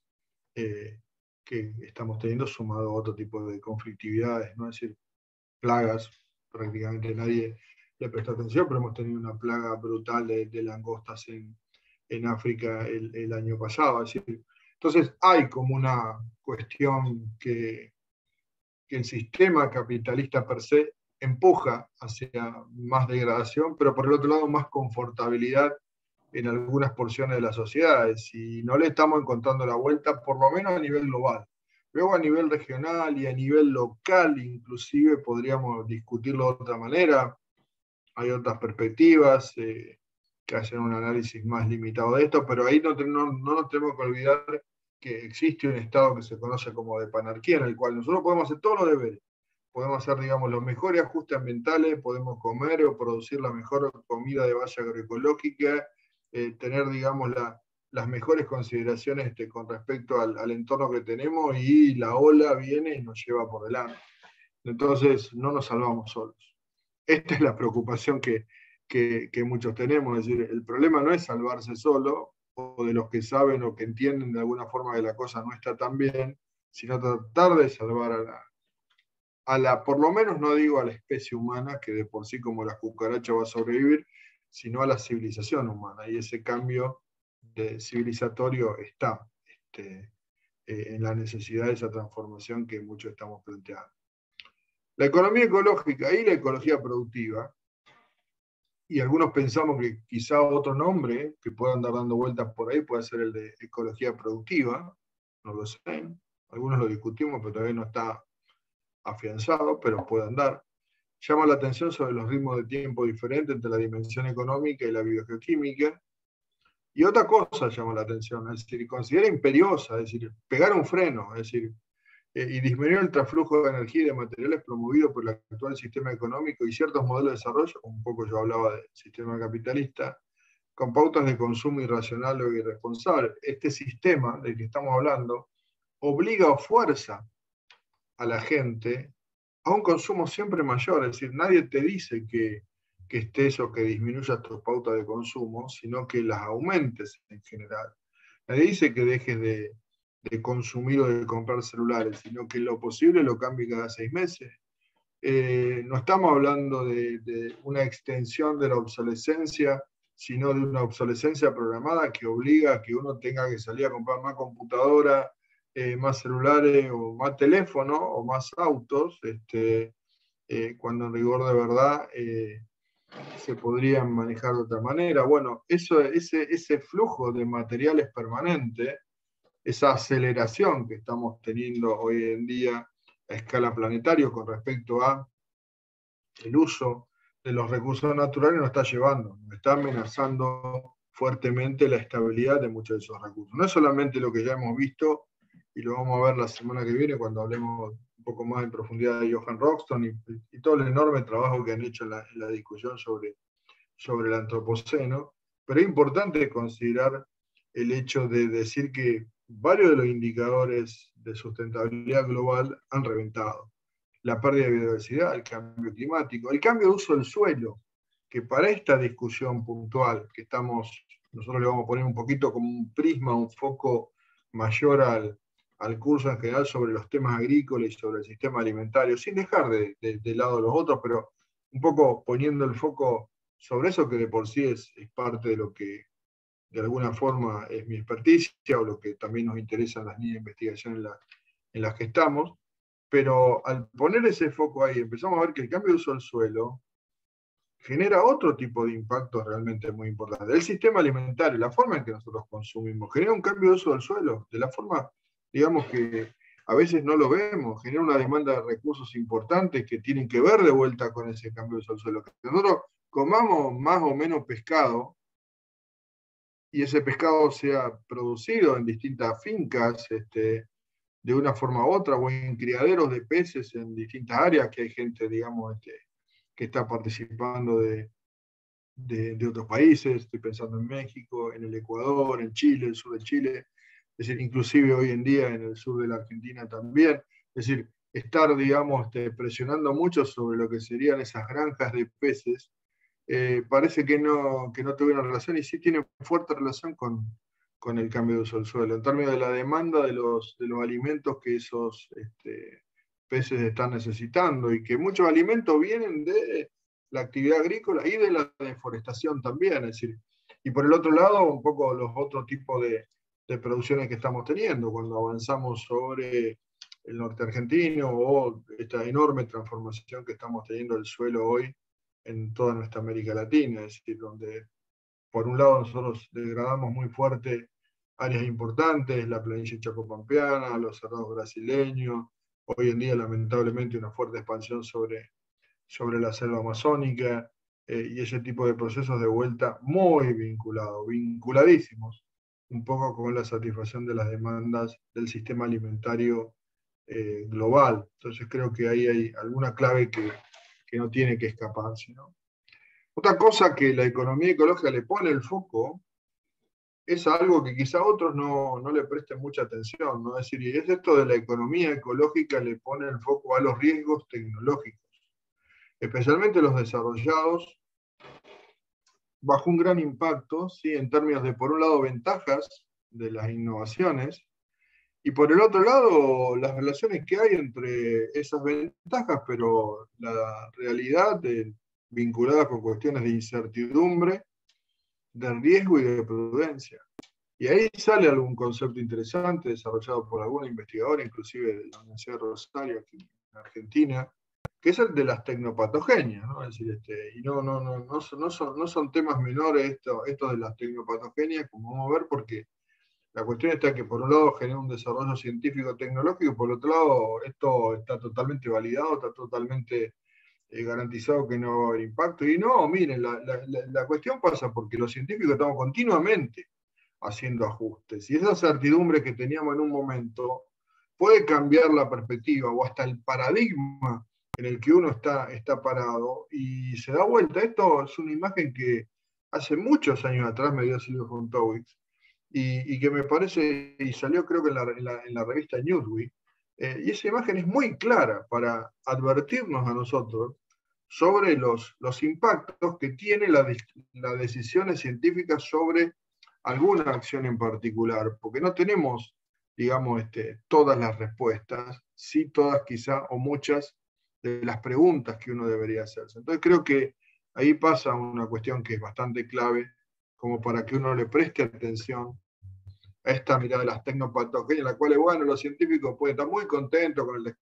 que estamos teniendo, sumado a otro tipo de conflictividades, ¿no? Es decir, plagas, prácticamente nadie le prestó atención, pero hemos tenido una plaga brutal de langostas en África el año pasado. Es decir, entonces hay como una cuestión que el sistema capitalista per se empuja hacia más degradación, pero por el otro lado más confortabilidad en algunas porciones de las sociedades. Y no le estamos encontrando la vuelta, por lo menos a nivel global. Luego a nivel regional y a nivel local, inclusive, podríamos discutirlo de otra manera. Hay otras perspectivas que hacen un análisis más limitado de esto, pero ahí no nos tenemos que olvidar que existe un estado que se conoce como de panarquía, en el cual nosotros podemos hacer todos los deberes. Podemos hacer, digamos, los mejores ajustes ambientales, podemos comer o producir la mejor comida de base agroecológica, tener, digamos, las mejores consideraciones con respecto al entorno que tenemos, y la ola viene y nos lleva por delante. Entonces, no nos salvamos solos. Esta es la preocupación que muchos tenemos. Es decir, el problema no es salvarse solo, o de los que saben o que entienden de alguna forma que la cosa no está tan bien, sino tratar de salvar por lo menos no digo a la especie humana, que de por sí como la cucaracha va a sobrevivir, sino a la civilización humana. Y ese cambio civilizatorio está en la necesidad de esa transformación que muchos estamos planteando. La economía ecológica y la ecología productiva y algunos pensamos que quizá otro nombre que pueda andar dando vueltas por ahí puede ser el de ecología productiva, no lo sé, algunos lo discutimos, pero todavía no está afianzado, pero puede andar. Llama la atención sobre los ritmos de tiempo diferentes entre la dimensión económica y la biogeoquímica. Y otra cosa llama la atención, es decir, considera imperiosa, es decir, pegar un freno, es decir, y disminuir el trasflujo de energía y de materiales promovido por el actual sistema económico y ciertos modelos de desarrollo, un poco yo hablaba del sistema capitalista, con pautas de consumo irracional o irresponsable. Este sistema del que estamos hablando obliga o fuerza a la gente a un consumo siempre mayor, es decir, nadie te dice que estés o que disminuyas tus pautas de consumo, sino que las aumentes en general. Nadie dice que dejes de consumir o de comprar celulares, sino que lo posible lo cambie cada 6 meses. No estamos hablando de una extensión de la obsolescencia, sino de una obsolescencia programada que obliga a que uno tenga que salir a comprar más computadora, más celulares o más teléfono o más autos, cuando en rigor de verdad se podrían manejar de otra manera. Bueno, ese flujo de materiales permanente, esa aceleración que estamos teniendo hoy en día a escala planetaria con respecto a el uso de los recursos naturales nos está llevando, nos está amenazando fuertemente la estabilidad de muchos de esos recursos. No es solamente lo que ya hemos visto, y lo vamos a ver la semana que viene cuando hablemos un poco más en profundidad de Johan Rockström y todo el enorme trabajo que han hecho en la discusión sobre el antropoceno, pero es importante considerar el hecho de decir que varios de los indicadores de sustentabilidad global han reventado. La pérdida de biodiversidad, el cambio climático, el cambio de uso del suelo, que para esta discusión puntual que nosotros le vamos a poner un poquito como un prisma, un foco mayor al curso en general sobre los temas agrícolas y sobre el sistema alimentario, sin dejar de lado los otros, pero un poco poniendo el foco sobre eso que de por sí es parte de lo que de alguna forma es mi experticia o lo que también nos interesa en las líneas de investigación en las que estamos. Pero al poner ese foco ahí, empezamos a ver que el cambio de uso del suelo genera otro tipo de impacto realmente muy importante. El sistema alimentario, la forma en que nosotros consumimos, genera un cambio de uso del suelo, de la forma, digamos, que a veces no lo vemos, genera una demanda de recursos importantes que tienen que ver de vuelta con ese cambio de uso del suelo. Que nosotros comamos más o menos pescado, y ese pescado sea producido en distintas fincas, de una forma u otra, o en criaderos de peces en distintas áreas, que hay gente, digamos, que está participando de otros países, estoy pensando en México, en el Ecuador, en Chile, el sur de Chile, es decir, inclusive hoy en día en el sur de la Argentina también, es decir, estar, digamos, presionando mucho sobre lo que serían esas granjas de peces, parece que no tuvieron relación y sí tiene fuerte relación con el cambio de uso del suelo, en términos de la demanda de los alimentos que esos peces están necesitando, y que muchos alimentos vienen de la actividad agrícola y de la deforestación también, es decir, y por el otro lado, un poco los otros tipos de producciones que estamos teniendo, cuando avanzamos sobre el norte argentino o esta enorme transformación que estamos teniendo del suelo hoy en toda nuestra América Latina, es decir, donde por un lado nosotros degradamos muy fuerte áreas importantes, la planicie chacopampeana, los cerrados brasileños, hoy en día lamentablemente una fuerte expansión sobre la selva amazónica, y ese tipo de procesos de vuelta muy vinculados, vinculadísimos, un poco con la satisfacción de las demandas del sistema alimentario global. Entonces creo que ahí hay alguna clave que no tiene que escaparse, ¿no? Otra cosa que la economía ecológica le pone el foco es algo que quizá otros no le presten mucha atención, ¿no? Es decir, y es esto de la economía ecológica le pone el foco a los riesgos tecnológicos, especialmente los desarrollados bajo un gran impacto, ¿sí? En términos de, por un lado, ventajas de las innovaciones, y por el otro lado, las relaciones que hay entre esas ventajas, pero la realidad vinculada con cuestiones de incertidumbre, de riesgo y de prudencia. Y ahí sale algún concepto interesante desarrollado por alguna investigadora, inclusive de la Universidad de Rosario, aquí en Argentina, que es el de las tecnopatogenias, ¿no? Es decir, y no son temas menores esto de las tecnopatogenias, como vamos a ver, porque la cuestión está que por un lado genera un desarrollo científico-tecnológico, y por otro lado esto está totalmente validado, está totalmente garantizado que no va a haber impacto. Y no, miren, la cuestión pasa porque los científicos estamos continuamente haciendo ajustes. Y esa certidumbre que teníamos en un momento puede cambiar la perspectiva o hasta el paradigma en el que uno está parado y se da vuelta. Esto es una imagen que hace muchos años atrás me dio Silvio Fontowicz y que me parece, y salió creo que en la revista Newsweek, y esa imagen es muy clara para advertirnos a nosotros sobre los impactos que tiene las decisiones científicas sobre alguna acción en particular, porque no tenemos, digamos, todas las respuestas, sí todas quizá o muchas de las preguntas que uno debería hacerse. Entonces creo que ahí pasa una cuestión que es bastante clave, como para que uno le preste atención a esta mirada de las tecnopatogenias, la cual, bueno, los científicos pueden estar muy contentos con el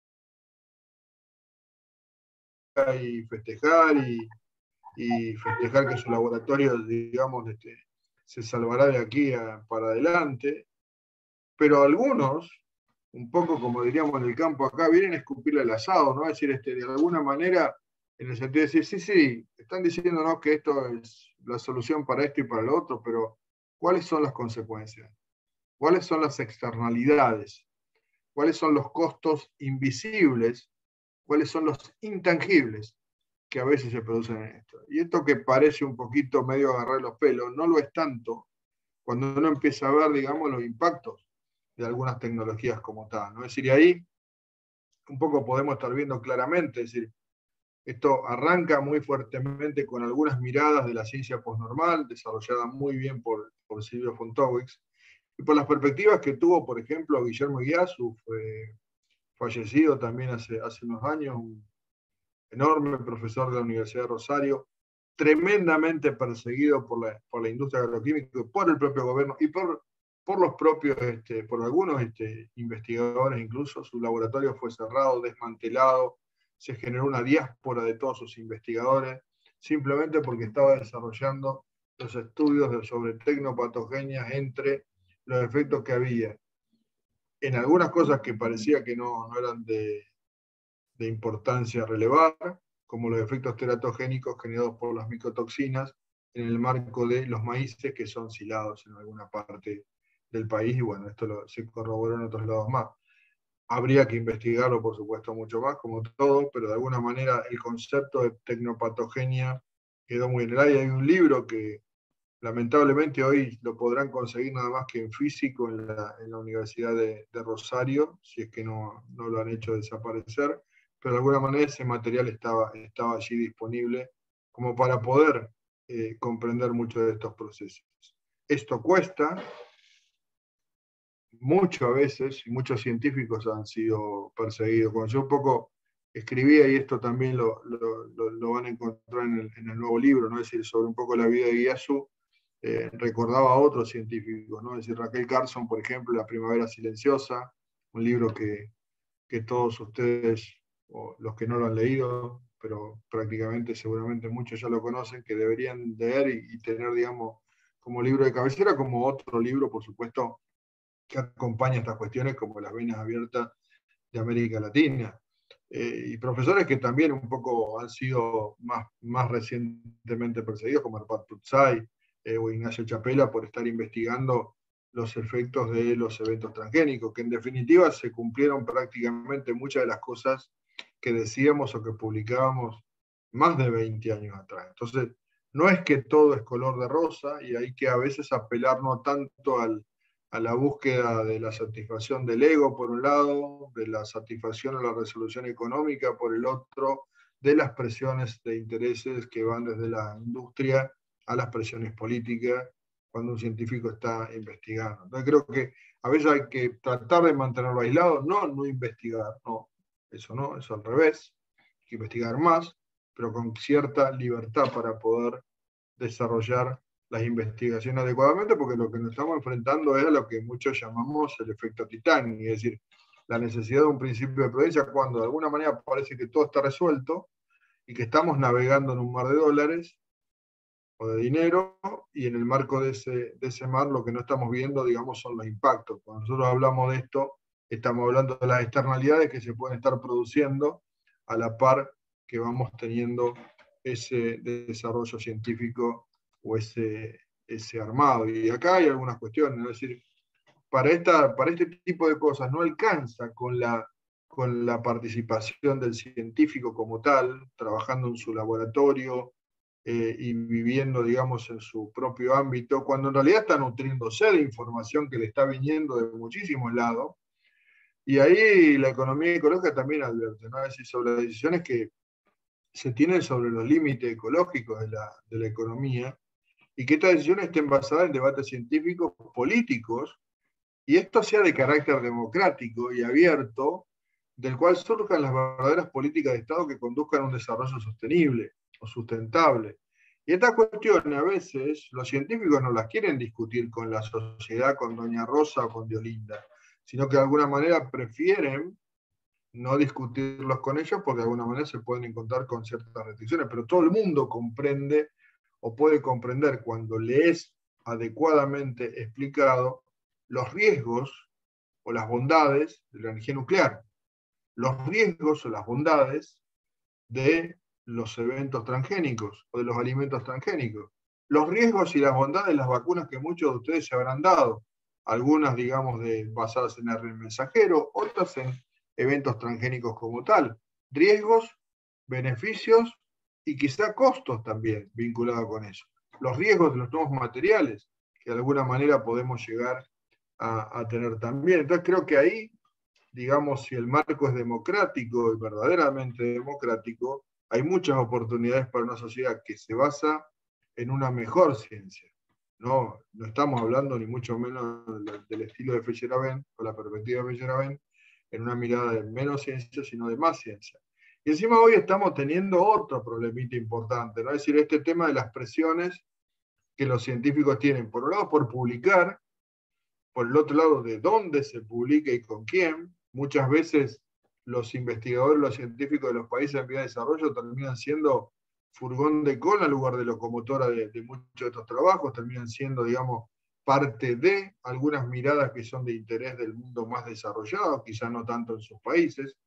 y festejar y festejar que su laboratorio, digamos, se salvará de aquí para adelante, pero algunos, un poco como diríamos en el campo acá, vienen a escupirle el asado, ¿no? Es decir, de alguna manera, en el sentido de decir, sí, sí, están diciéndonos que esto es la solución para esto y para lo otro, pero ¿cuáles son las consecuencias? ¿Cuáles son las externalidades? ¿Cuáles son los costos invisibles? ¿Cuáles son los intangibles que a veces se producen en esto? Y esto que parece un poquito medio agarrar los pelos, no lo es tanto cuando uno empieza a ver, digamos, los impactos de algunas tecnologías como tal, ¿no? Es decir, y ahí un poco podemos estar viendo claramente, es decir, esto arranca muy fuertemente con algunas miradas de la ciencia postnormal, desarrollada muy bien por Silvio Fontowicz, y por las perspectivas que tuvo, por ejemplo, Guillermo Iguiazú, fallecido también hace unos años, un enorme profesor de la Universidad de Rosario, tremendamente perseguido por la industria agroquímica, por el propio gobierno y por los propios, por algunos investigadores incluso. Su laboratorio fue cerrado, desmantelado, se generó una diáspora de todos sus investigadores, simplemente porque estaba desarrollando los estudios sobre tecnopatogenias entre los efectos que había en algunas cosas que parecía que no eran de importancia a relevar, como los efectos teratogénicos generados por las micotoxinas en el marco de los maíces que son silados en alguna parte del país, y bueno, esto se corroboró en otros lados más. Habría que investigarlo, por supuesto, mucho más, como todo, pero de alguna manera el concepto de tecnopatogenia quedó muy en el aire. Hay un libro que lamentablemente hoy lo podrán conseguir nada más que en físico en la Universidad de Rosario, si es que no lo han hecho desaparecer, pero de alguna manera ese material estaba allí disponible como para poder comprender mucho de estos procesos. Esto cuesta mucho a veces, y muchos científicos han sido perseguidos. Cuando yo un poco escribía, y esto también lo van a encontrar en el nuevo libro, ¿no? Es decir, sobre un poco la vida de Iguiazú, recordaba a otros científicos, ¿no? Es decir, Raquel Carson, por ejemplo, La Primavera Silenciosa, un libro que todos ustedes, o los que no lo han leído, pero prácticamente seguramente muchos ya lo conocen, que deberían leer y tener, digamos, como libro de cabecera, como otro libro, por supuesto, que acompaña estas cuestiones, como Las Venas Abiertas de América Latina. Y profesores que también un poco han sido más recientemente perseguidos, como Arpad Putzai o Ignacio Chapela, por estar investigando los efectos de los eventos transgénicos, que en definitiva se cumplieron prácticamente muchas de las cosas que decíamos o que publicábamos más de 20 años atrás. Entonces, no es que todo es color de rosa, y hay que a veces apelar no tanto a la búsqueda de la satisfacción del ego, por un lado, de la satisfacción a la resolución económica, por el otro, de las presiones de intereses que van desde la industria a las presiones políticas cuando un científico está investigando. Entonces creo que a veces hay que tratar de mantenerlo aislado, no investigar, no, eso al revés, hay que investigar más, pero con cierta libertad para poder desarrollar las investigaciones adecuadamente, porque lo que nos estamos enfrentando es a lo que muchos llamamos el efecto Titanic, es decir, la necesidad de un principio de prudencia cuando de alguna manera parece que todo está resuelto y que estamos navegando en un mar de dólares o de dinero, y en el marco de ese mar lo que no estamos viendo, digamos, son los impactos. Cuando nosotros hablamos de esto, estamos hablando de las externalidades que se pueden estar produciendo a la par que vamos teniendo ese desarrollo científico o ese armado. Y acá hay algunas cuestiones, ¿no? Es decir, para este tipo de cosas no alcanza con la participación del científico como tal, trabajando en su laboratorio y viviendo, digamos, en su propio ámbito, cuando en realidad está nutriéndose de información que le está viniendo de muchísimos lados. Y ahí la economía ecológica también advierte, ¿no? Es decir, sobre las decisiones que se tienen sobre los límites ecológicos de la economía, y que estas decisiones estén basadas en debates científicos, políticos, y esto sea de carácter democrático y abierto, del cual surjan las verdaderas políticas de Estado que conduzcan a un desarrollo sostenible o sustentable. Y estas cuestiones a veces los científicos no las quieren discutir con la sociedad, con doña Rosa o con Diolinda, sino que de alguna manera prefieren no discutirlos con ellos porque de alguna manera se pueden encontrar con ciertas restricciones, pero todo el mundo comprende o puede comprender cuando le es adecuadamente explicado los riesgos o las bondades de la energía nuclear, los riesgos o las bondades de los eventos transgénicos o de los alimentos transgénicos, los riesgos y las bondades de las vacunas que muchos de ustedes se habrán dado, algunas, digamos, basadas en RNA mensajero, otras en eventos transgénicos como tal, riesgos, beneficios y quizá costos también vinculados con eso. Los riesgos de los nuevos materiales, que de alguna manera podemos llegar a tener también. Entonces creo que ahí, digamos, si el marco es democrático y verdaderamente democrático, hay muchas oportunidades para una sociedad que se basa en una mejor ciencia. No estamos hablando ni mucho menos del estilo de Feyerabend o la perspectiva de Feyerabend en una mirada de menos ciencia, sino de más ciencia. Y encima hoy estamos teniendo otro problemita importante, ¿no? Es decir, este tema de las presiones que los científicos tienen, por un lado por publicar, por el otro lado de dónde se publica y con quién. Muchas veces los investigadores, los científicos de los países en vía de desarrollo terminan siendo furgón de cola en lugar de locomotora de muchos de estos trabajos, terminan siendo, digamos, parte de algunas miradas que son de interés del mundo más desarrollado, quizás no tanto en sus países.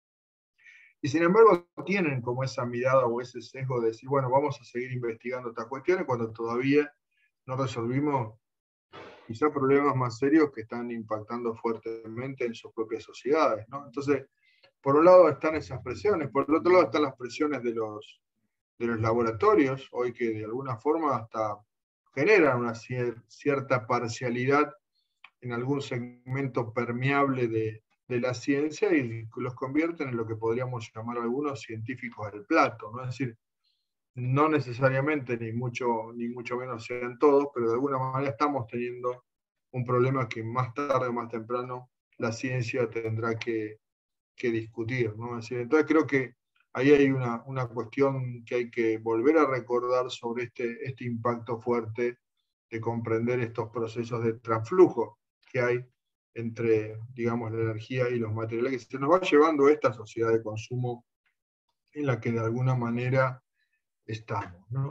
Y sin embargo tienen como esa mirada o ese sesgo de decir, bueno, vamos a seguir investigando estas cuestiones cuando todavía no resolvimos quizá problemas más serios que están impactando fuertemente en sus propias sociedades, ¿no? Entonces, por un lado están esas presiones, por el otro lado están las presiones de los laboratorios, hoy que de alguna forma hasta generan una cierta parcialidad en algún segmento permeable de la ciencia y los convierten en lo que podríamos llamar algunos científicos del plato, ¿no? Es decir, no necesariamente, ni mucho menos sean todos, pero de alguna manera estamos teniendo un problema que más tarde o más temprano la ciencia tendrá que discutir, ¿no? Es decir, entonces creo que ahí hay una cuestión que hay que volver a recordar sobre este impacto fuerte de comprender estos procesos de transflujo que hay entre, digamos, la energía y los materiales que se nos va llevando esta sociedad de consumo en la que de alguna manera estamos, ¿no?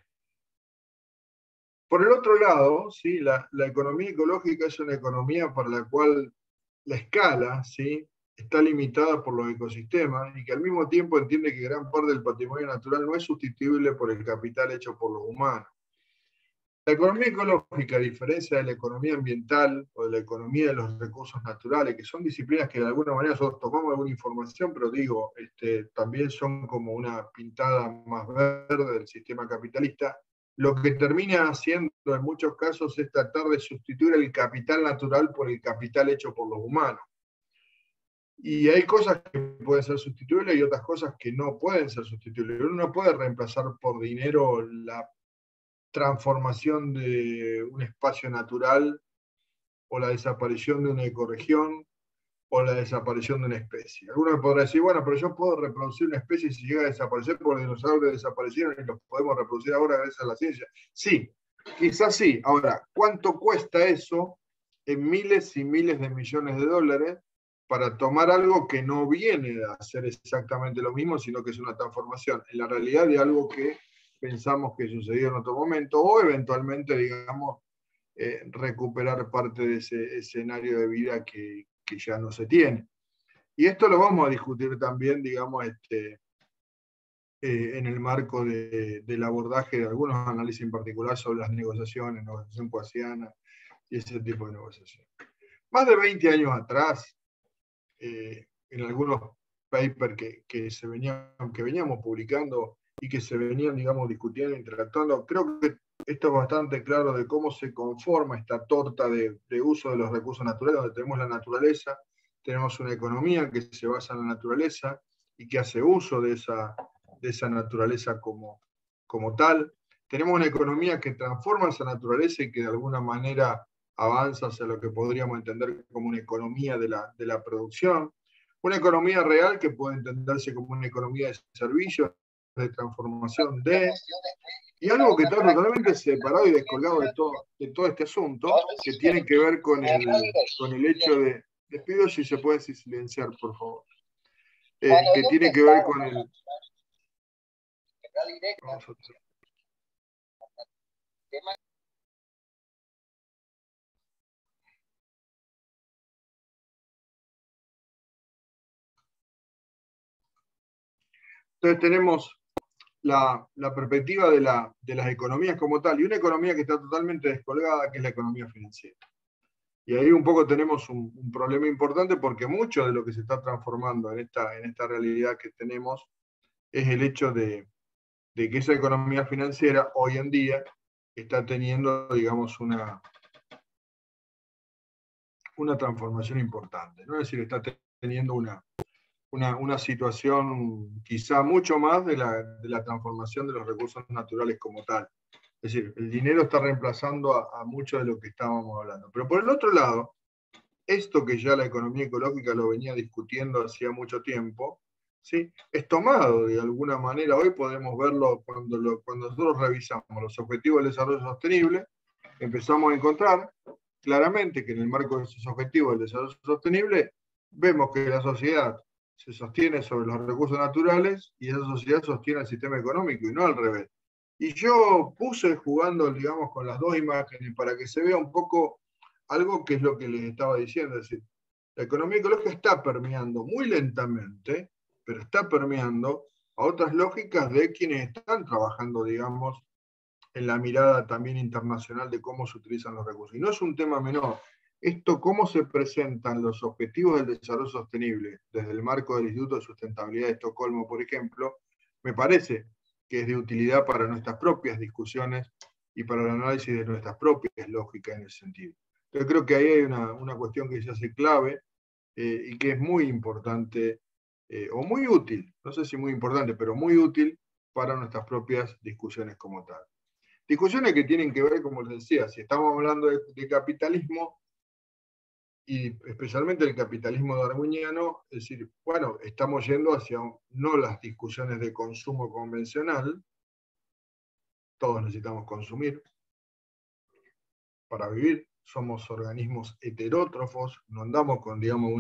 Por el otro lado, ¿sí? la economía ecológica es una economía para la cual la escala, ¿sí?, está limitada por los ecosistemas y que al mismo tiempo entiende que gran parte del patrimonio natural no es sustituible por el capital hecho por los humanos. La economía ecológica, a diferencia de la economía ambiental o de la economía de los recursos naturales, que son disciplinas que de alguna manera nosotros tomamos alguna información, pero digo, también son como una pintada más verde del sistema capitalista, lo que termina haciendo en muchos casos es tratar de sustituir el capital natural por el capital hecho por los humanos. Y hay cosas que pueden ser sustituibles y otras cosas que no pueden ser sustituibles. Uno no puede reemplazar por dinero la transformación de un espacio natural o la desaparición de una ecorregión o la desaparición de una especie. Alguno me podrá decir, bueno, pero yo puedo reproducir una especie si llega a desaparecer porque los dinosaurios desaparecieron y los podemos reproducir ahora gracias a la ciencia. Sí, quizás sí. Ahora, ¿cuánto cuesta eso en miles y miles de millones de dólares para tomar algo que no viene a hacer exactamente lo mismo, sino que es una transformación en la realidad de algo que pensamos que sucedió en otro momento, o eventualmente, digamos, recuperar parte de ese escenario de vida que ya no se tiene. Y esto lo vamos a discutir también, digamos, en el marco del abordaje de algunos análisis en particular sobre las negociaciones, negociación poasiana y ese tipo de negociación. Más de 20 años atrás, en algunos papers que veníamos publicando y que se venían, digamos, discutiendo, interactuando, creo que esto es bastante claro de cómo se conforma esta torta de uso de los recursos naturales, donde tenemos la naturaleza, tenemos una economía que se basa en la naturaleza y que hace uso de esa naturaleza como tal. Tenemos una economía que transforma esa naturaleza y que de alguna manera avanza hacia lo que podríamos entender como una economía de la producción. Una economía real que puede entenderse como una economía de servicios, de transformación y algo que está totalmente separado y descolgado de todo este asunto, que tiene que ver con el hecho de... Les pido si se puede silenciar, por favor. Que tiene que ver con el... Vamos a hacer. Entonces tenemos la perspectiva de las economías como tal, y una economía que está totalmente descolgada, que es la economía financiera. Y ahí un poco tenemos un problema importante porque mucho de lo que se está transformando en esta realidad que tenemos es el hecho de que esa economía financiera hoy en día está teniendo, digamos, una transformación importante, ¿no? Es decir, está teniendo una situación quizá mucho más de la transformación de los recursos naturales como tal. Es decir, el dinero está reemplazando a mucho de lo que estábamos hablando. Pero por el otro lado, esto que ya la economía ecológica lo venía discutiendo hacía mucho tiempo, ¿sí? Es tomado de alguna manera. Hoy podemos verlo cuando nosotros revisamos los objetivos del desarrollo sostenible, empezamos a encontrar claramente que en el marco de esos objetivos del desarrollo sostenible, vemos que la sociedad se sostiene sobre los recursos naturales y esa sociedad sostiene el sistema económico y no al revés. Y yo puse jugando, digamos, con las dos imágenes para que se vea un poco algo que es lo que les estaba diciendo. Es decir, la economía ecológica está permeando muy lentamente, pero está permeando a otras lógicas de quienes están trabajando, digamos, en la mirada también internacional de cómo se utilizan los recursos. Y no es un tema menor. Esto, cómo se presentan los objetivos del desarrollo sostenible desde el marco del Instituto de Sustentabilidad de Estocolmo, por ejemplo, me parece que es de utilidad para nuestras propias discusiones y para el análisis de nuestras propias lógicas en ese sentido. Yo creo que ahí hay una cuestión que se hace clave y que es muy importante o muy útil, no sé si muy importante, pero muy útil para nuestras propias discusiones como tal. Discusiones que tienen que ver, como les decía, si estamos hablando de capitalismo, y especialmente el capitalismo darwiniano, es decir, bueno, estamos yendo hacia no las discusiones de consumo convencional, todos necesitamos consumir para vivir, somos organismos heterótrofos, no andamos con, digamos,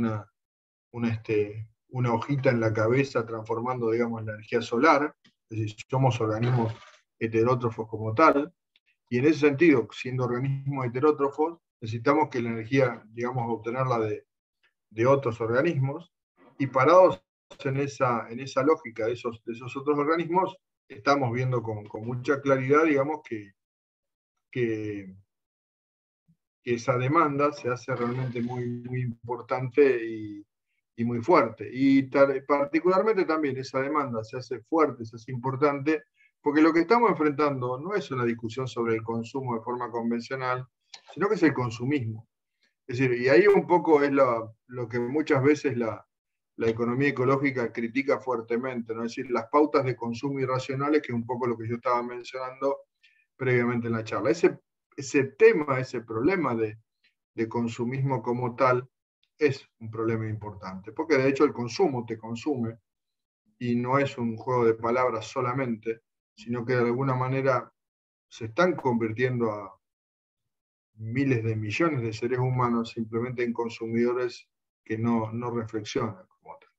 una hojita en la cabeza transformando, digamos, la energía solar, es decir, somos organismos heterótrofos como tal, y en ese sentido, siendo organismos heterótrofos, necesitamos que la energía, digamos, obtenerla de otros organismos, y parados en esa lógica de esos otros organismos, estamos viendo con mucha claridad, digamos, que esa demanda se hace realmente muy, muy importante y muy fuerte. Y particularmente también esa demanda se hace fuerte, se hace importante, porque lo que estamos enfrentando no es una discusión sobre el consumo de forma convencional, sino que es el consumismo. Es decir, y ahí un poco es lo que muchas veces la economía ecológica critica fuertemente, ¿no? Es decir, las pautas de consumo irracionales, que es un poco lo que yo estaba mencionando previamente en la charla. Ese tema, ese problema de consumismo como tal, es un problema importante, porque de hecho el consumo te consume y no es un juego de palabras solamente, sino que de alguna manera se están convirtiendo a miles de millones de seres humanos simplemente en consumidores que no reflexionan como tal.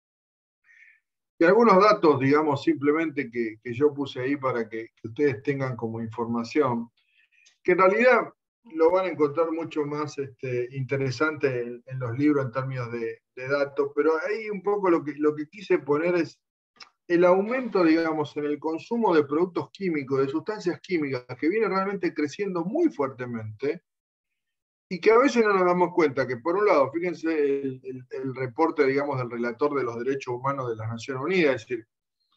Y algunos datos, digamos, simplemente que yo puse ahí para que ustedes tengan como información, que en realidad lo van a encontrar mucho más interesante en los libros en términos de datos, pero ahí un poco lo que quise poner es el aumento, digamos, en el consumo de productos químicos, de sustancias químicas, que viene realmente creciendo muy fuertemente y que a veces no nos damos cuenta que, por un lado, fíjense el reporte, digamos, del relator de los derechos humanos de las Naciones Unidas, es decir,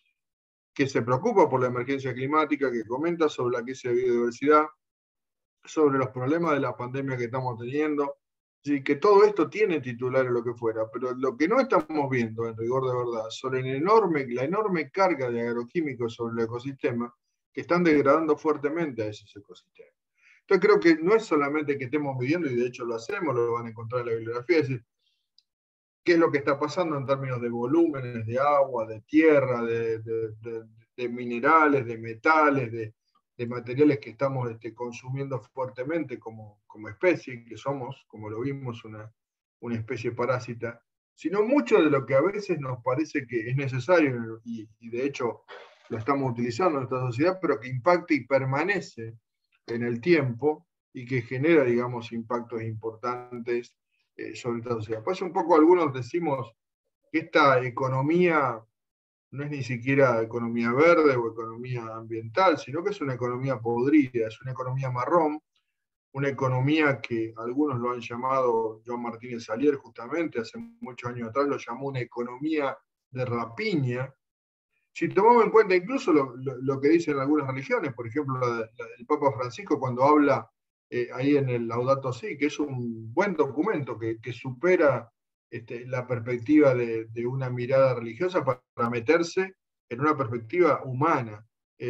que se preocupa por la emergencia climática, que comenta sobre la crisis de biodiversidad, sobre los problemas de la pandemia que estamos teniendo, y que todo esto tiene titular en lo que fuera, pero lo que no estamos viendo, en rigor de verdad, sobre la enorme carga de agroquímicos sobre el ecosistema, que están degradando fuertemente a esos ecosistemas. Entonces creo que no es solamente que estemos midiendo, y de hecho lo hacemos, lo van a encontrar en la bibliografía, es decir, qué es lo que está pasando en términos de volúmenes, de agua, de tierra, de minerales, de metales, de materiales que estamos consumiendo fuertemente como especie, que somos, como lo vimos, una especie parásita, sino mucho de lo que a veces nos parece que es necesario, y de hecho lo estamos utilizando en nuestra sociedad, pero que impacta y permanece en el tiempo y que genera, digamos, impactos importantes sobre esta sociedad. Pues un poco algunos decimos que esta economía no es ni siquiera economía verde o economía ambiental, sino que es una economía podrida, es una economía marrón, una economía que algunos lo han llamado, Joan Martínez Salier justamente, hace muchos años atrás lo llamó una economía de rapiña. Si tomamos en cuenta incluso lo que dicen algunas religiones, por ejemplo, el Papa Francisco cuando habla ahí en el Laudato Si, que es un buen documento que supera la perspectiva de una mirada religiosa para meterse en una perspectiva humana,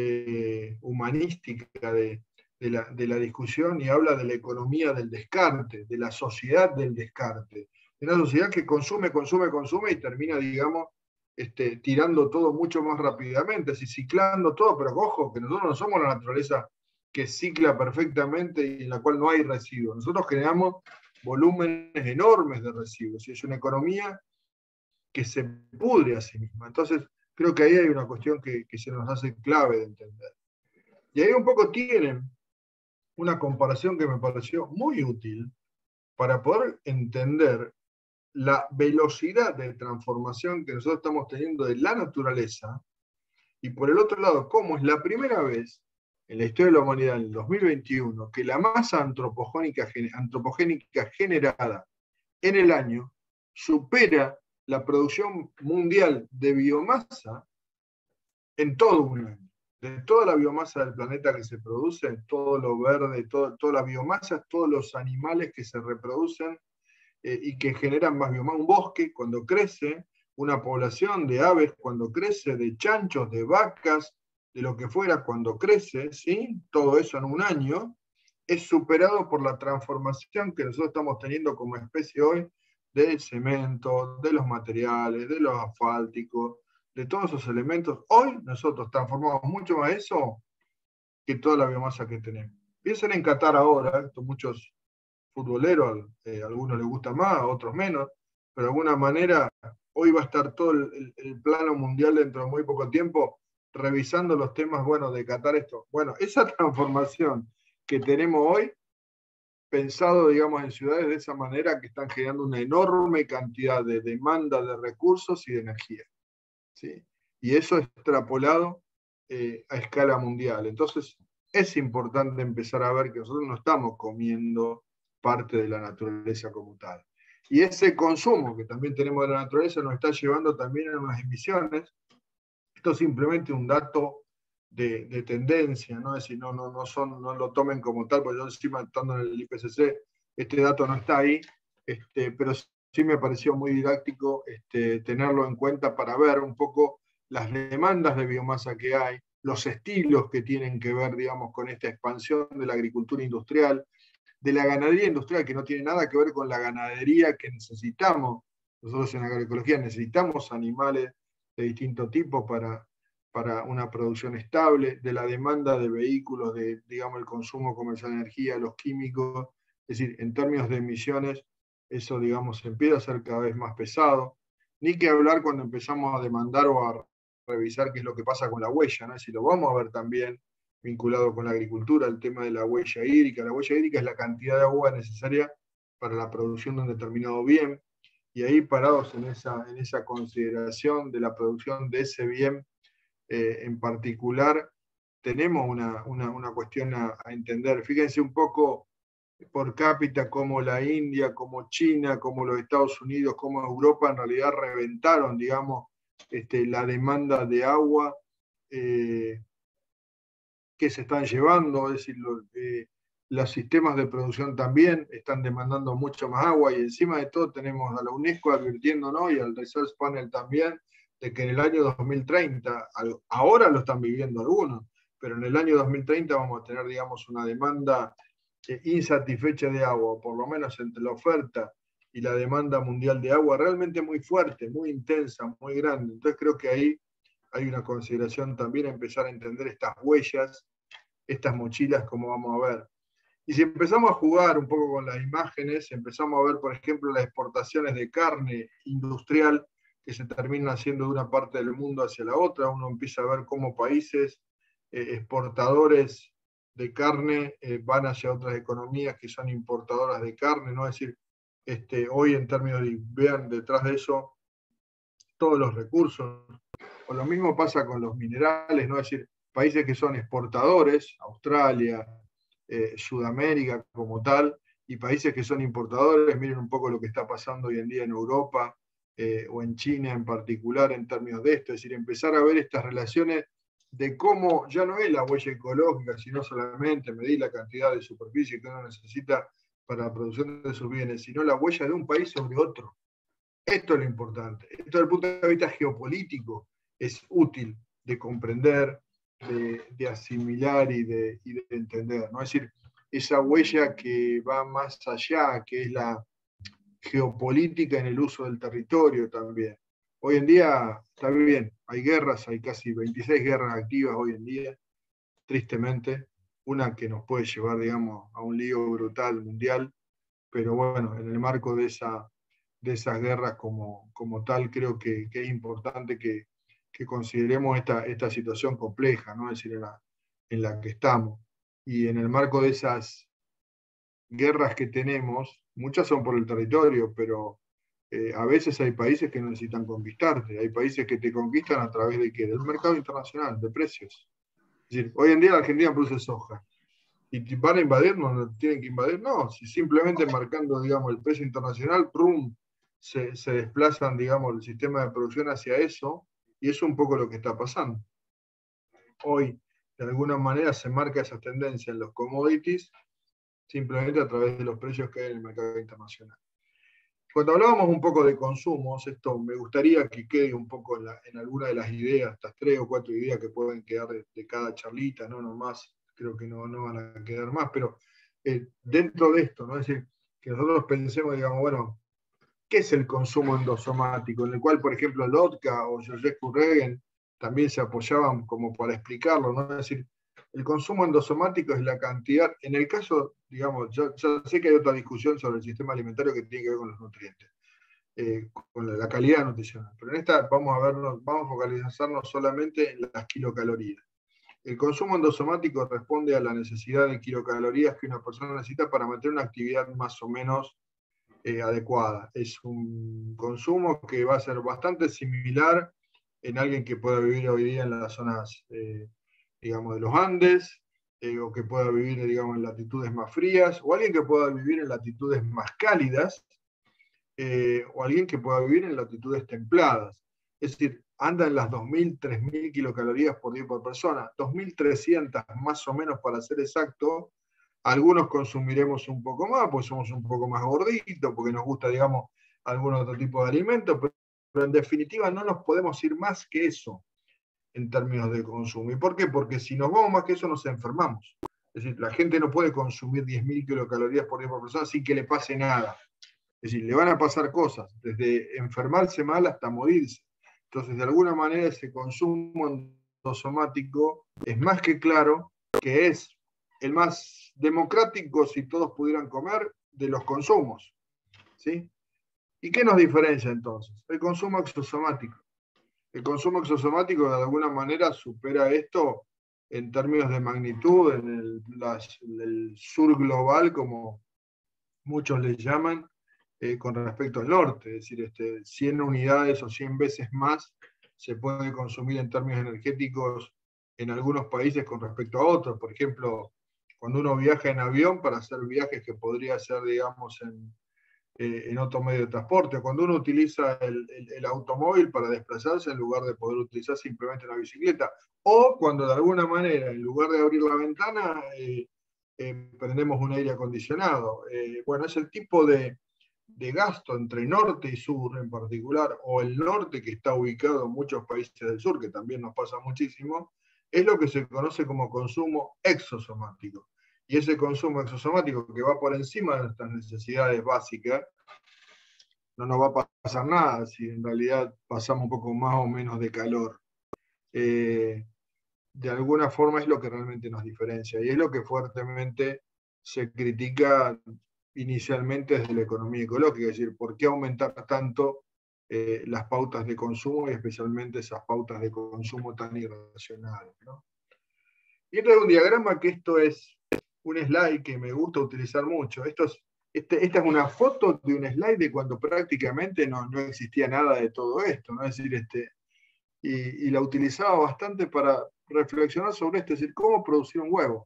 humanística de la discusión, y habla de la economía del descarte, de la sociedad del descarte, de una sociedad que consume, consume, consume y termina, digamos, tirando todo mucho más rápidamente, así ciclando todo, pero ojo, que nosotros no somos la naturaleza que cicla perfectamente y en la cual no hay residuos. Nosotros generamos volúmenes enormes de residuos y es una economía que se pudre a sí misma. Entonces, creo que ahí hay una cuestión que se nos hace clave de entender. Y ahí un poco tienen una comparación que me pareció muy útil para poder entender la velocidad de transformación que nosotros estamos teniendo de la naturaleza, y por el otro lado, cómo es la primera vez en la historia de la humanidad, en el 2021, que la masa antropogénica generada en el año supera la producción mundial de biomasa en todo un año. De toda la biomasa del planeta que se produce, todo lo verde, toda la biomasa, todos los animales que se reproducen y que generan más biomasa. Un bosque cuando crece, una población de aves cuando crece, de chanchos, de vacas, de lo que fuera cuando crece, ¿sí? Todo eso en un año es superado por la transformación que nosotros estamos teniendo como especie hoy del cemento, de los materiales, de los asfálticos, de todos esos elementos. Hoy nosotros transformamos mucho más eso que toda la biomasa que tenemos. Piensen en Qatar ahora, muchos futboleros, a algunos les gusta más, a otros menos, pero de alguna manera hoy va a estar todo el plano mundial dentro de muy poco tiempo revisando los temas, bueno, de Qatar esto. Bueno, esa transformación que tenemos hoy, pensado, digamos, en ciudades de esa manera que están generando una enorme cantidad de demanda de recursos y de energía, ¿sí? Y eso extrapolado a escala mundial. Entonces, es importante empezar a ver que nosotros no estamos comiendo parte de la naturaleza como tal. Y ese consumo que también tenemos de la naturaleza nos está llevando también a unas emisiones. Esto es simplemente un dato de tendencia, ¿no? Es decir, no lo tomen como tal, porque yo encima estando en el IPCC, este dato no está ahí, pero sí me pareció muy didáctico tenerlo en cuenta para ver un poco las demandas de biomasa que hay, los estilos que tienen que ver, digamos, con esta expansión de la agricultura industrial, de la ganadería industrial, que no tiene nada que ver con la ganadería que necesitamos. Nosotros en agroecología necesitamos animales de distinto tipo para una producción estable, de la demanda de vehículos, de, digamos, el consumo comercial de energía, los químicos, es decir, en términos de emisiones, eso, digamos, empieza a ser cada vez más pesado. Ni que hablar cuando empezamos a demandar o a revisar qué es lo que pasa con la huella, ¿no? Si lo vamos a ver también vinculado con la agricultura, el tema de la huella hídrica. La huella hídrica es la cantidad de agua necesaria para la producción de un determinado bien, y ahí parados en esa consideración de la producción de ese bien en particular, tenemos una cuestión a entender. Fíjense un poco por cápita como la India, como China, como los Estados Unidos, como Europa en realidad reventaron, digamos, la demanda de agua que se están llevando, es decir, los sistemas de producción también están demandando mucho más agua, y encima de todo tenemos a la UNESCO advirtiéndonos, y al Research Panel también, de que en el año 2030, ahora lo están viviendo algunos, pero en el año 2030 vamos a tener, digamos, una demanda insatisfecha de agua, por lo menos entre la oferta y la demanda mundial de agua, realmente muy fuerte, muy intensa, muy grande. Entonces creo que ahí hay una consideración también a empezar a entender estas huellas, estas mochilas, como vamos a ver. Y si empezamos a jugar un poco con las imágenes, empezamos a ver, por ejemplo, las exportaciones de carne industrial que se terminan haciendo de una parte del mundo hacia la otra, uno empieza a ver cómo países exportadores de carne van hacia otras economías que son importadoras de carne, ¿no? Es decir, hoy en términos de, vean detrás de eso todos los recursos, o lo mismo pasa con los minerales, ¿no? Es decir, países que son exportadores, Australia, Sudamérica como tal, y países que son importadores, miren un poco lo que está pasando hoy en día en Europa o en China en particular en términos de esto, es decir, empezar a ver estas relaciones de cómo ya no es la huella ecológica, sino solamente medir la cantidad de superficie que uno necesita para la producción de sus bienes, sino la huella de un país sobre otro. Esto es lo importante. Esto desde el punto de vista geopolítico es útil de comprender, de asimilar y de entender, ¿no? Es decir, esa huella que va más allá, que es la geopolítica en el uso del territorio también. Hoy en día, está bien, hay guerras, hay casi 26 guerras activas hoy en día, tristemente, una que nos puede llevar, digamos, a un lío brutal mundial, pero bueno, en el marco de esas guerras como tal, creo que es importante que consideremos esta situación compleja, ¿no? Es decir, en la que estamos. Y en el marco de esas guerras que tenemos, muchas son por el territorio, pero a veces hay países que necesitan conquistarte, hay países que te conquistan a través de ¿qué? Del mercado internacional, de precios. Es decir, hoy en día la Argentina produce soja, y van a invadirnos, no tienen que invadir, no, si simplemente marcando, digamos, el precio internacional, ¡prum!, se desplazan, digamos, el sistema de producción hacia eso, y eso es un poco lo que está pasando. Hoy, de alguna manera, se marca esa tendencia en los commodities, simplemente a través de los precios que hay en el mercado internacional. Cuando hablábamos un poco de consumos, esto me gustaría que quede un poco en alguna de las ideas, estas 3 o 4 ideas que pueden quedar de cada charlita, no nomás, creo que no van a quedar más, pero dentro de esto, ¿no? Es decir, que nosotros pensemos, digamos, bueno, ¿qué es el consumo endosomático? En el cual, por ejemplo, Lotka o Joseph Kurregen también se apoyaban como para explicarlo, ¿no? Es decir, el consumo endosomático es la cantidad, en el caso, digamos, yo sé que hay otra discusión sobre el sistema alimentario que tiene que ver con los nutrientes, con la calidad nutricional, pero en esta vamos a focalizarnos solamente en las kilocalorías. El consumo endosomático responde a la necesidad de kilocalorías que una persona necesita para mantener una actividad más o menos adecuada. Es un consumo que va a ser bastante similar en alguien que pueda vivir hoy día en las zonas, digamos, de los Andes, o que pueda vivir, digamos, en latitudes más frías, o alguien que pueda vivir en latitudes más cálidas, o alguien que pueda vivir en latitudes templadas. Es decir, anda en las 2.000, 3.000 kilocalorías por día por persona, 2.300 más o menos para ser exacto. Algunos consumiremos un poco más, porque somos un poco más gorditos, porque nos gusta, digamos, algún otro tipo de alimento, pero en definitiva no nos podemos ir más que eso en términos de consumo. ¿Y por qué? Porque si nos vamos más que eso nos enfermamos. Es decir, la gente no puede consumir 10.000 kilocalorías por día por persona sin que le pase nada. Es decir, le van a pasar cosas, desde enfermarse mal hasta morirse. Entonces, de alguna manera, ese consumo endosomático es más que claro que es el más democrático, si todos pudieran comer, de los consumos. ¿sí? ¿Y qué nos diferencia entonces? El consumo exosomático. El consumo exosomático de alguna manera supera esto en términos de magnitud, en el sur global, como muchos le llaman, con respecto al norte. Es decir, 100 unidades o 100 veces más se puede consumir en términos energéticos en algunos países con respecto a otros. Por ejemplo, cuando uno viaja en avión para hacer viajes que podría hacer, digamos, en otro medio de transporte, o cuando uno utiliza el automóvil para desplazarse en lugar de poder utilizar simplemente una bicicleta, o cuando de alguna manera, en lugar de abrir la ventana, prendemos un aire acondicionado. Bueno, es el tipo de gasto entre norte y sur en particular, o el norte que está ubicado en muchos países del sur, que también nos pasa muchísimo, es lo que se conoce como consumo exosomático. Y ese consumo exosomático que va por encima de nuestras necesidades básicas, no nos va a pasar nada si en realidad pasamos un poco más o menos de calor. De alguna forma es lo que realmente nos diferencia y es lo que fuertemente se critica inicialmente desde la economía ecológica, es decir, ¿por qué aumentar tanto las pautas de consumo y especialmente esas pautas de consumo tan irracionales, ¿no? Y este es un diagrama que esto es un slide que me gusta utilizar mucho. Esta es una foto de un slide de cuando prácticamente no existía nada de todo esto, ¿no? Es decir, y la utilizaba bastante para reflexionar sobre esto, es decir, cómo producir un huevo.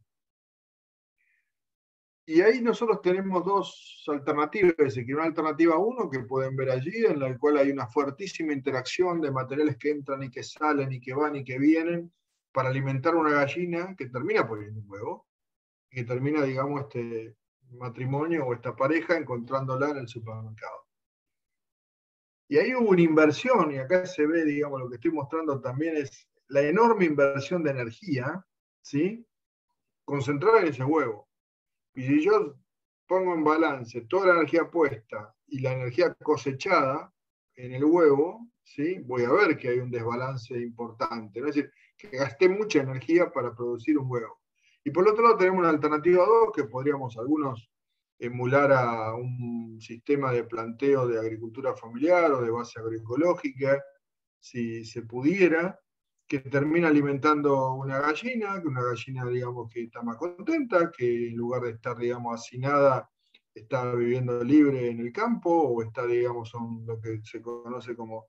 Y ahí nosotros tenemos dos alternativas, es decir, una alternativa 1 que pueden ver allí, en la cual hay una fuertísima interacción de materiales que entran y que salen y que van y que vienen para alimentar una gallina que termina poniendo un huevo, que termina, digamos, este matrimonio o esta pareja encontrándola en el supermercado. Y ahí hubo una inversión, y acá se ve, digamos, lo que estoy mostrando también es la enorme inversión de energía, ¿sí? Concentrada en ese huevo. Y si yo pongo en balance toda la energía puesta y la energía cosechada en el huevo, ¿sí? Voy a ver que hay un desbalance importante, ¿no? Es decir, que gasté mucha energía para producir un huevo. Y por otro lado tenemos una alternativa 2 que podríamos algunos emular a un sistema de planteo de agricultura familiar o de base agroecológica, si se pudiera, que termina alimentando una gallina, que una gallina, digamos, que está más contenta, que en lugar de estar, digamos, hacinada, está viviendo libre en el campo, o está, digamos, son lo que se conoce como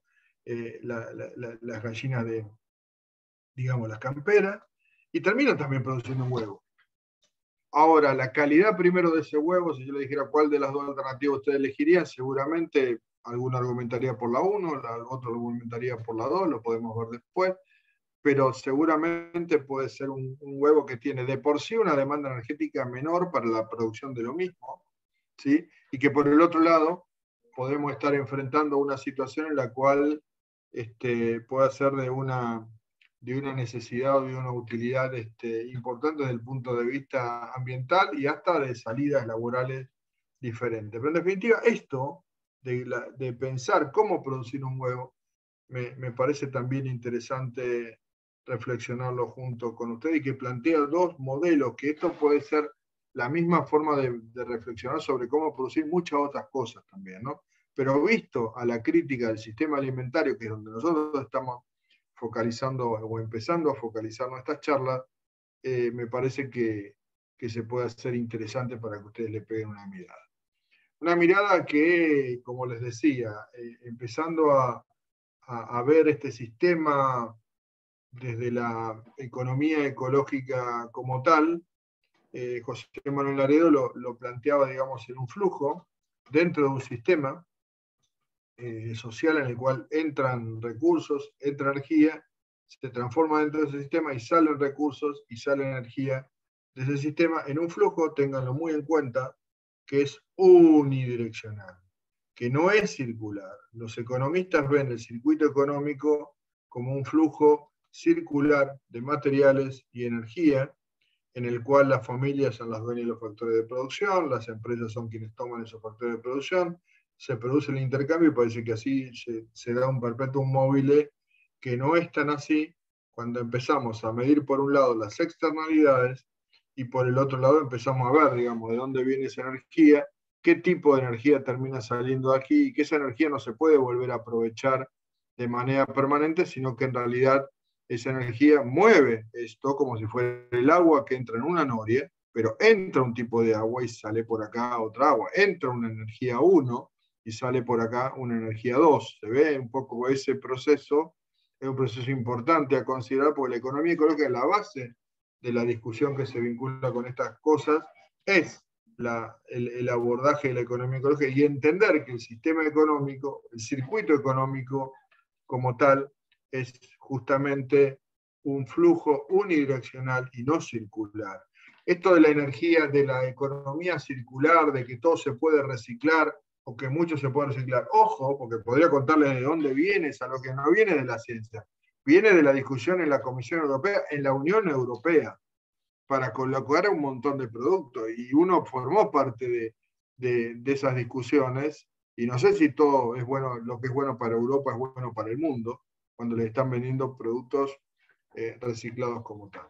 las gallinas de, digamos, las camperas, y termina también produciendo un huevo. Ahora, la calidad primero de ese huevo, si yo le dijera cuál de las dos alternativas ustedes elegirían, seguramente alguno argumentaría por la 1, otro argumentaría por la 2, lo podemos ver después, pero seguramente puede ser un huevo que tiene de por sí una demanda energética menor para la producción de lo mismo, ¿sí? Y que por el otro lado podemos estar enfrentando una situación en la cual pueda ser de una necesidad o de una utilidad importante desde el punto de vista ambiental y hasta de salidas laborales diferentes. Pero en definitiva, esto de pensar cómo producir un huevo, me parece también interesante reflexionarlo junto con usted y que plantea dos modelos, que esto puede ser la misma forma de reflexionar sobre cómo producir muchas otras cosas también, ¿no? Pero visto a la crítica del sistema alimentario, que es donde nosotros estamos focalizando o empezando a focalizar nuestras charlas, me parece que se puede hacer interesante para que ustedes le peguen una mirada. Una mirada que, como les decía, empezando a ver este sistema desde la economía ecológica como tal, José Manuel Laredo lo planteaba, digamos, en un flujo dentro de un sistema social en el cual entran recursos, entra energía, se transforma dentro de ese sistema y salen recursos y sale energía de ese sistema en un flujo, ténganlo muy en cuenta, que es unidireccional, que no es circular. Los economistas ven el circuito económico como un flujo circular de materiales y energía, en el cual las familias son las dueñas de los factores de producción, las empresas son quienes toman esos factores de producción, se produce el intercambio y parece que así se da un perpetuum mobile que no es tan así cuando empezamos a medir por un lado las externalidades y por el otro lado empezamos a ver, digamos, de dónde viene esa energía, qué tipo de energía termina saliendo de aquí y que esa energía no se puede volver a aprovechar de manera permanente, sino que en realidad esa energía mueve esto como si fuera el agua que entra en una noria, pero entra un tipo de agua y sale por acá otra agua. Entra una energía 1 y sale por acá una energía 2. Se ve un poco ese proceso, es un proceso importante a considerar porque la economía ecológica es la base de la discusión que se vincula con estas cosas, es el abordaje de la economía ecológica y entender que el sistema económico, el circuito económico como tal, es justamente un flujo unidireccional y no circular. Esto de la energía, de la economía circular, de que todo se puede reciclar o que mucho se puede reciclar, ojo, porque podría contarles de dónde viene, es a lo que no viene de la ciencia, viene de la discusión en la Comisión Europea, en la Unión Europea, para colocar un montón de productos. Y uno formó parte de esas discusiones, y no sé si todo es bueno, lo que es bueno para Europa es bueno para el mundo, cuando le están vendiendo productos reciclados como tal.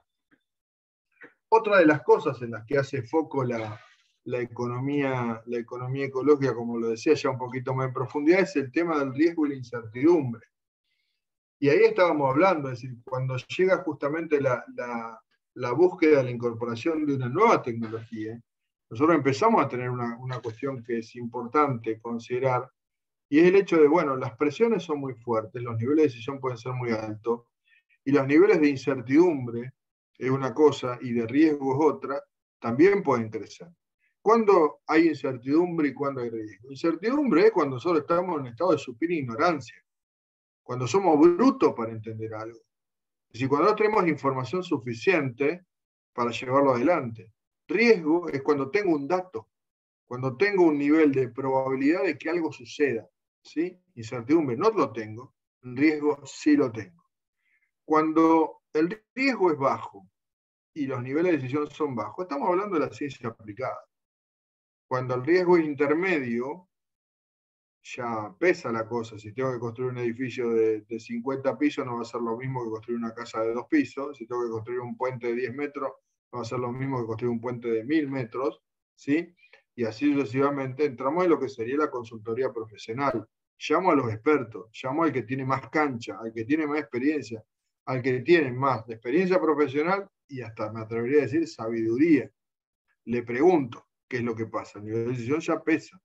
Otra de las cosas en las que hace foco la economía ecológica, como lo decía ya un poquito más en profundidad, es el tema del riesgo y la incertidumbre. Y ahí estábamos hablando, es decir, cuando llega justamente la búsqueda de la incorporación de una nueva tecnología, nosotros empezamos a tener una cuestión que es importante considerar, y es el hecho de, bueno, las presiones son muy fuertes, los niveles de decisión pueden ser muy altos, y los niveles de incertidumbre es una cosa y de riesgo es otra, también pueden crecer. ¿Cuándo hay incertidumbre y cuándo hay riesgo? Incertidumbre es cuando solo estamos en estado de supina ignorancia, cuando somos brutos para entender algo. Es decir, cuando no tenemos información suficiente para llevarlo adelante. Riesgo es cuando tengo un dato, cuando tengo un nivel de probabilidad de que algo suceda. ¿Sí? Incertidumbre no lo tengo, riesgo sí lo tengo. Cuando el riesgo es bajo y los niveles de decisión son bajos, estamos hablando de la ciencia aplicada. Cuando el riesgo es intermedio, ya pesa la cosa. Si tengo que construir un edificio de 50 pisos, no va a ser lo mismo que construir una casa de 2 pisos. Si tengo que construir un puente de 10 metros, no va a ser lo mismo que construir un puente de 1000 metros. ¿Sí? Y así sucesivamente entramos en lo que sería la consultoría profesional. Llamo a los expertos, llamo al que tiene más cancha, al que tiene más experiencia, al que tiene más de experiencia profesional y hasta me atrevería a decir sabiduría. Le pregunto qué es lo que pasa. El nivel de decisión ya pesa.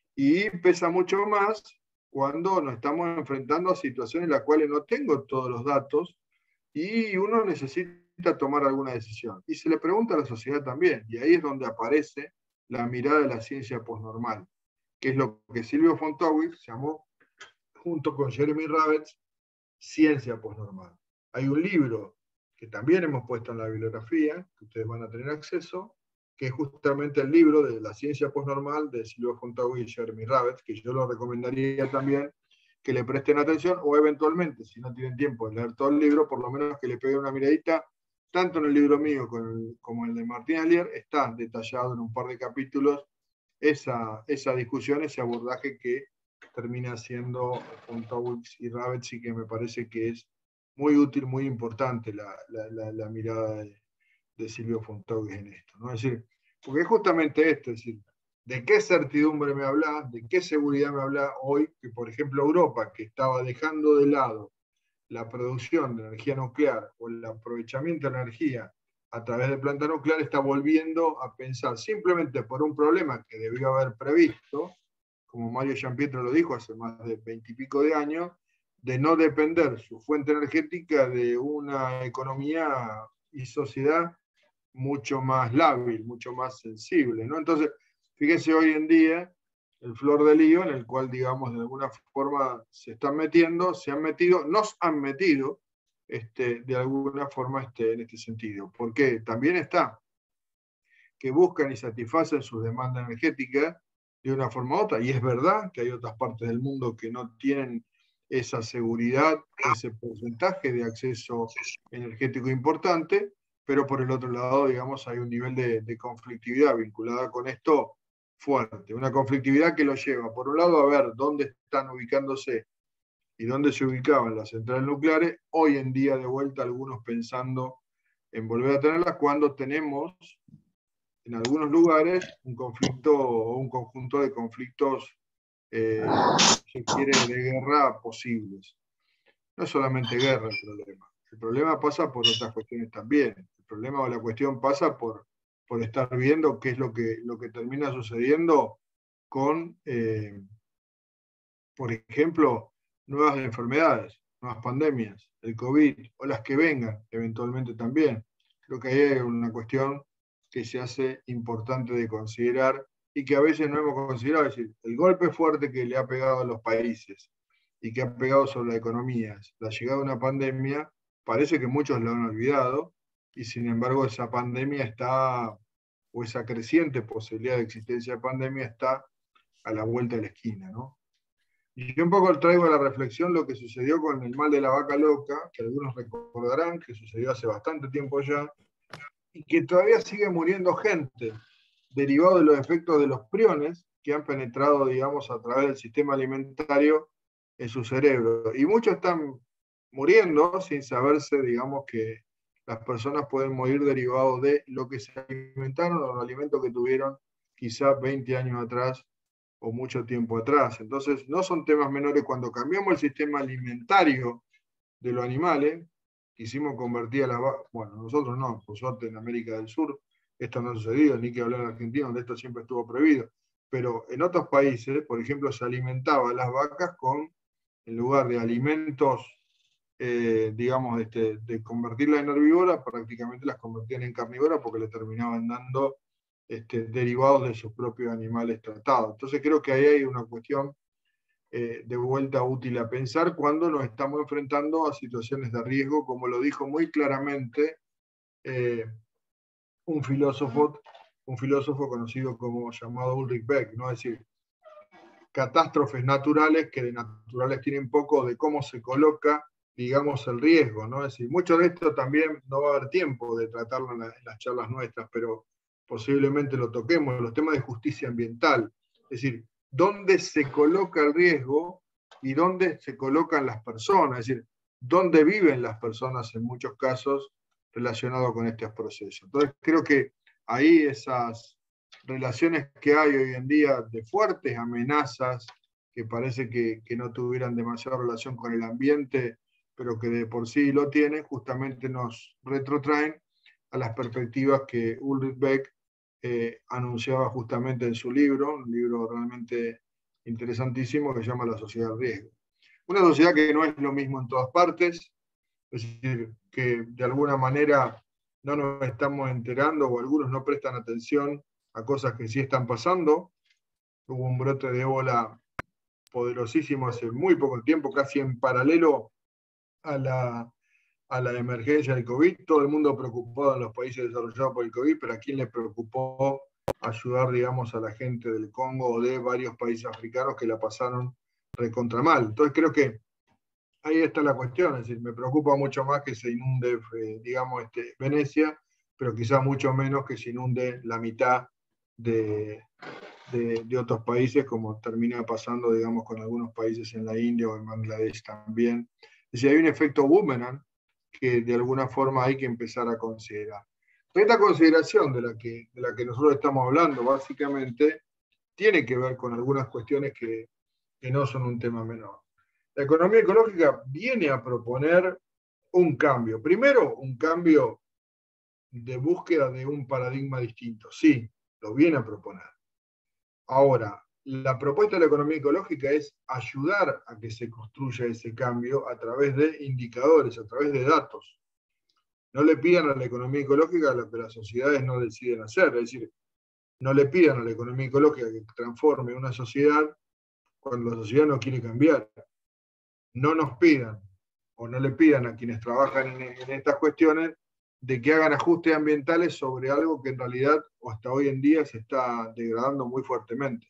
Y pesa mucho más cuando nos estamos enfrentando a situaciones en las cuales no tengo todos los datos y uno necesita tomar alguna decisión. Y se le pregunta a la sociedad también, y ahí es donde aparece la mirada de la ciencia posnormal, que es lo que Silvio Fontowicz llamó, junto con Jeremy Ravetz, ciencia posnormal. Hay un libro que también hemos puesto en la bibliografía, que ustedes van a tener acceso, que es justamente el libro de la ciencia posnormal de Silvio Fontowicz y Jeremy Ravetz, que yo lo recomendaría también que le presten atención, o eventualmente, si no tienen tiempo de leer todo el libro, por lo menos que le peguen una miradita, tanto en el libro mío como en el de Martín Alier, está detallado en un par de capítulos esa discusión, ese abordaje que termina siendo Fontowicz y Ravetz, y que me parece que es muy útil, muy importante la mirada de Silvio Fontowicz en esto, ¿no? Es decir, porque es justamente esto, es decir, ¿de qué certidumbre me habla? ¿De qué seguridad me habla hoy? Que, por ejemplo, Europa, que estaba dejando de lado la producción de energía nuclear o el aprovechamiento de energía a través de plantas nucleares, está volviendo a pensar simplemente por un problema que debió haber previsto, como Mario Giampietro lo dijo hace más de 20 y pico de años, de no depender su fuente energética de una economía y sociedad mucho más lábil, mucho más sensible, ¿no? Entonces, fíjense hoy en día el flor de lío en el cual, digamos, de alguna forma se están metiendo, se han metido, nos han metido de alguna forma en este sentido. Porque también está que buscan y satisfacen sus demandas energéticas de una forma u otra. Y es verdad que hay otras partes del mundo que no tienen esa seguridad, ese porcentaje de acceso energético importante, pero por el otro lado, digamos, hay un nivel de conflictividad vinculada con esto fuerte. Una conflictividad que lo lleva, por un lado, a ver dónde están ubicándose y dónde se ubicaban las centrales nucleares, hoy en día de vuelta algunos pensando en volver a tenerlas cuando tenemos en algunos lugares un conflicto o un conjunto de conflictos, si quiere, de guerra posibles. No es solamente guerra el problema. El problema pasa por otras cuestiones también. El problema o la cuestión pasa por estar viendo qué es lo que termina sucediendo con, por ejemplo, nuevas enfermedades, nuevas pandemias, el COVID, o las que vengan eventualmente también. Creo que ahí hay una cuestión que se hace importante de considerar y que a veces no hemos considerado. Es decir, el golpe fuerte que le ha pegado a los países y que ha pegado sobre las economías, la llegada de una pandemia, parece que muchos lo han olvidado, y sin embargo esa pandemia está, o esa creciente posibilidad de existencia de pandemia está a la vuelta de la esquina, ¿no? Y yo un poco traigo a la reflexión lo que sucedió con el mal de la vaca loca, que algunos recordarán que sucedió hace bastante tiempo ya, y que todavía sigue muriendo gente, derivado de los efectos de los priones que han penetrado, digamos, a través del sistema alimentario en su cerebro. Y muchos están muriendo sin saberse, digamos, que las personas pueden morir derivados de lo que se alimentaron o los alimentos que tuvieron quizás 20 años atrás o mucho tiempo atrás. Entonces, no son temas menores. Cuando cambiamos el sistema alimentario de los animales, quisimos convertir a las vacas, bueno, nosotros no, por suerte en América del Sur, esto no ha sucedido, ni que hablar en Argentina, donde esto siempre estuvo prohibido. Pero en otros países, por ejemplo, se alimentaba a las vacas con, en lugar de alimentos, digamos, de convertirlas en hervívoras, prácticamente las convertían en carnívoras porque le terminaban dando derivados de sus propios animales tratados. Entonces creo que ahí hay una cuestión de vuelta útil a pensar cuando nos estamos enfrentando a situaciones de riesgo, como lo dijo muy claramente un filósofo conocido como llamado Ulrich Beck, ¿no? Es decir, catástrofes naturales que de naturales tienen poco, de cómo se coloca, digamos, el riesgo, ¿no? Es decir, mucho de esto también no va a haber tiempo de tratarlo en las charlas nuestras, pero posiblemente lo toquemos, los temas de justicia ambiental. Es decir, dónde se coloca el riesgo y dónde se colocan las personas, es decir, dónde viven las personas en muchos casos relacionados con estos procesos. Entonces, creo que ahí esas relaciones que hay hoy en día de fuertes amenazas que parece que no tuvieran demasiada relación con el ambiente, pero que de por sí lo tienen, justamente nos retrotraen a las perspectivas que Ulrich Beck anunciaba justamente en su libro, un libro realmente interesantísimo que se llama La sociedad del riesgo. Una sociedad que no es lo mismo en todas partes, es decir, que de alguna manera no nos estamos enterando o algunos no prestan atención a cosas que sí están pasando. Hubo un brote de ébola poderosísimo hace muy poco tiempo, casi en paralelo a la emergencia del COVID. Todo el mundo preocupado en los países desarrollados por el COVID, pero ¿a quién le preocupó ayudar, digamos, a la gente del Congo o de varios países africanos que la pasaron recontra mal? Entonces creo que ahí está la cuestión, es decir, me preocupa mucho más que se inunde, digamos, Venecia, pero quizás mucho menos que se inunde la mitad de otros países, como termina pasando, digamos, con algunos países en la India o en Bangladesh también. Es decir, hay un efecto boomerang que de alguna forma hay que empezar a considerar. Esta consideración de la que nosotros estamos hablando, básicamente, tiene que ver con algunas cuestiones que no son un tema menor. La economía ecológica viene a proponer un cambio. Primero, un cambio de búsqueda de un paradigma distinto. Sí, lo viene a proponer. Ahora, la propuesta de la economía ecológica es ayudar a que se construya ese cambio a través de indicadores, a través de datos. No le pidan a la economía ecológica lo que las sociedades no deciden hacer. Es decir, no le pidan a la economía ecológica que transforme una sociedad cuando la sociedad no quiere cambiar. No nos pidan o no le pidan a quienes trabajan en estas cuestiones de que hagan ajustes ambientales sobre algo que en realidad o hasta hoy en día se está degradando muy fuertemente.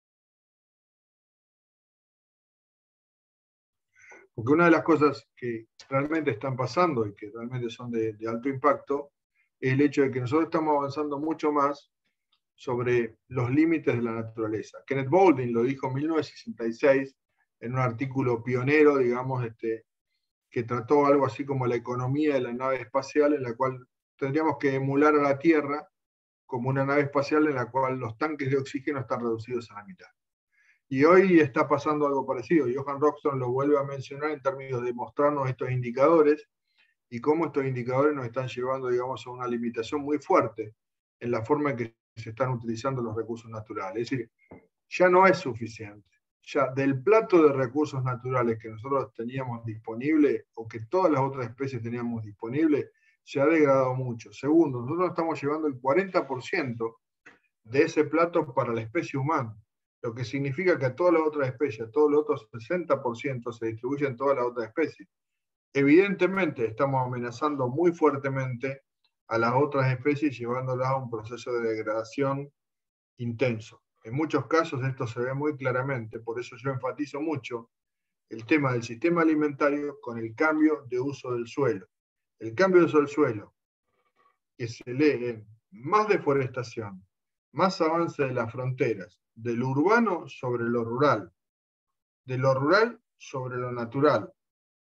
Porque una de las cosas que realmente están pasando y que realmente son de alto impacto es el hecho de que nosotros estamos avanzando mucho más sobre los límites de la naturaleza. Kenneth Boulding lo dijo en 1966 en un artículo pionero, digamos, que trató algo así como la economía de la nave espacial, en la cual tendríamos que emular a la Tierra como una nave espacial en la cual los tanques de oxígeno están reducidos a la mitad. Y hoy está pasando algo parecido. Johan Rockström lo vuelve a mencionar en términos de mostrarnos estos indicadores y cómo estos indicadores nos están llevando, digamos, a una limitación muy fuerte en la forma en que se están utilizando los recursos naturales. Es decir, ya no es suficiente. Ya del plato de recursos naturales que nosotros teníamos disponible, o que todas las otras especies teníamos disponible, se ha degradado mucho. Segundo, nosotros estamos llevando el 40% de ese plato para la especie humana, lo que significa que a todas las otras especies, a todos los otros 60% se distribuyen en todas las otras especies. Evidentemente estamos amenazando muy fuertemente a las otras especies, llevándolas a un proceso de degradación intenso. En muchos casos esto se ve muy claramente, por eso yo enfatizo mucho el tema del sistema alimentario con el cambio de uso del suelo. El cambio de uso del suelo, que se lee en más deforestación, más avance de las fronteras, de lo urbano sobre lo rural, de lo rural sobre lo natural,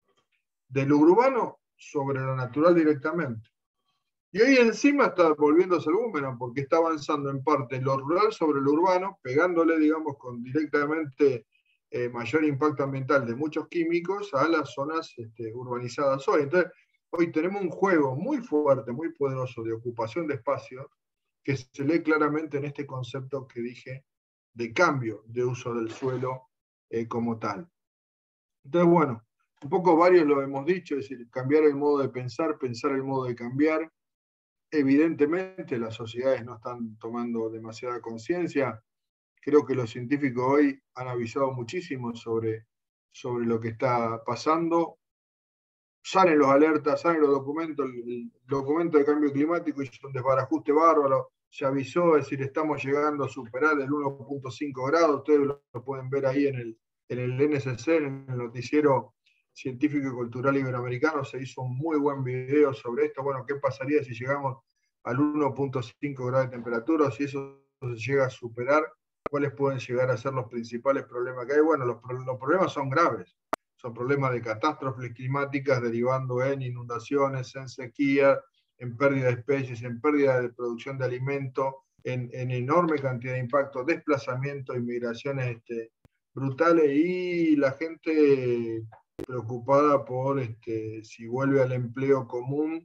de lo urbano sobre lo natural directamente. Y hoy encima está volviéndose el boomerang, porque está avanzando en parte lo rural sobre lo urbano, pegándole, digamos, con directamente mayor impacto ambiental de muchos químicos a las zonas urbanizadas hoy. Entonces, hoy tenemos un juego muy fuerte, muy poderoso de ocupación de espacios, que se lee claramente en este concepto que dije de cambio de uso del suelo como tal. Entonces, bueno, un poco varios lo hemos dicho, es decir, cambiar el modo de pensar, pensar el modo de cambiar. Evidentemente las sociedades no están tomando demasiada conciencia. Creo que los científicos hoy han avisado muchísimo sobre lo que está pasando. Salen los alertas, salen los documentos, el documento de cambio climático hizo un desbarajuste bárbaro, se avisó, es decir, estamos llegando a superar el 1.5 grados, ustedes lo pueden ver ahí en el NSC, en el noticiero científico y cultural iberoamericano, se hizo un muy buen video sobre esto. Bueno, ¿qué pasaría si llegamos al 1.5 grados de temperatura? Si eso se llega a superar, ¿cuáles pueden llegar a ser los principales problemas que hay? Bueno, los problemas son graves. Son problemas de catástrofes climáticas derivando en inundaciones, en sequía, en pérdida de especies, en pérdida de producción de alimento, en enorme cantidad de impacto, desplazamiento, inmigraciones brutales, y la gente preocupada por si vuelve al empleo común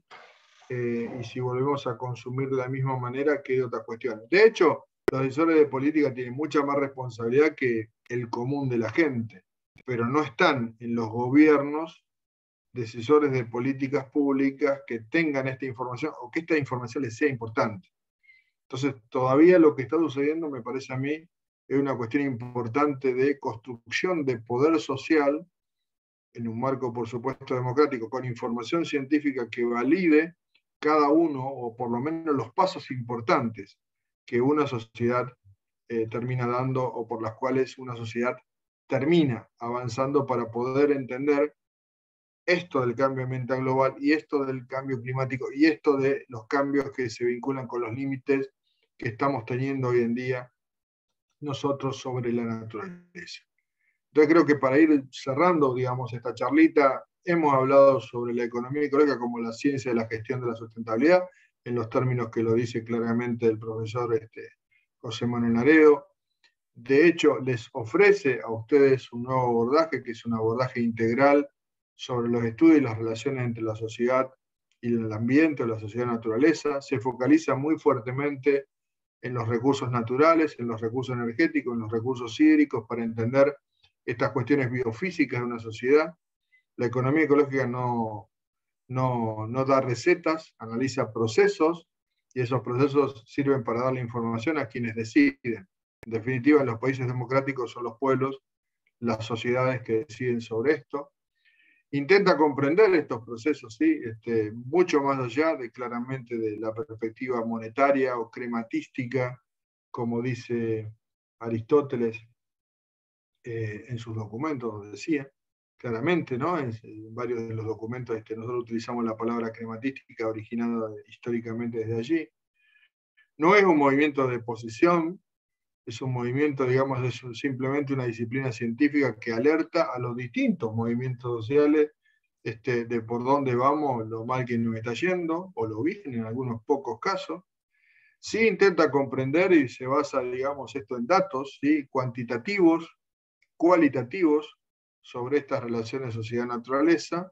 y si volvemos a consumir de la misma manera, que hay otras cuestiones. De hecho, los decisores de política tienen mucha más responsabilidad que el común de la gente, pero no están en los gobiernos decisores de políticas públicas que tengan esta información o que esta información les sea importante. Entonces, todavía lo que está sucediendo, me parece a mí, es una cuestión importante de construcción de poder social en un marco, por supuesto, democrático, con información científica que valide cada uno, o por lo menos los pasos importantes que una sociedad termina dando, o por las cuales una sociedad termina avanzando para poder entender esto del cambio ambiental global y esto del cambio climático y esto de los cambios que se vinculan con los límites que estamos teniendo hoy en día nosotros sobre la naturaleza. Entonces creo que para ir cerrando, digamos, esta charlita, hemos hablado sobre la economía ecológica como la ciencia de la gestión de la sustentabilidad, en los términos que lo dice claramente el profesor José Manuel Naredo. De hecho, les ofrece a ustedes un nuevo abordaje, que es un abordaje integral sobre los estudios y las relaciones entre la sociedad y el ambiente, la sociedad y la naturaleza. Se focaliza muy fuertemente en los recursos naturales, en los recursos energéticos, en los recursos hídricos, para entender estas cuestiones biofísicas de una sociedad. La economía ecológica no da recetas, analiza procesos, y esos procesos sirven para darle información a quienes deciden. En definitiva, en los países democráticos son los pueblos, las sociedades que deciden sobre esto. Intenta comprender estos procesos, ¿sí? Mucho más allá de claramente de la perspectiva monetaria o crematística, como dice Aristóteles en sus documentos, decía claramente, ¿no? En varios de los documentos nosotros utilizamos la palabra crematística, originada históricamente desde allí. No es un movimiento de posición, es un movimiento, digamos, es simplemente una disciplina científica que alerta a los distintos movimientos sociales de por dónde vamos, lo mal que nos está yendo, o lo bien en algunos pocos casos. Sí intenta comprender y se basa, digamos, esto en datos, ¿sí? Cuantitativos, cualitativos, sobre estas relaciones sociedad-naturaleza,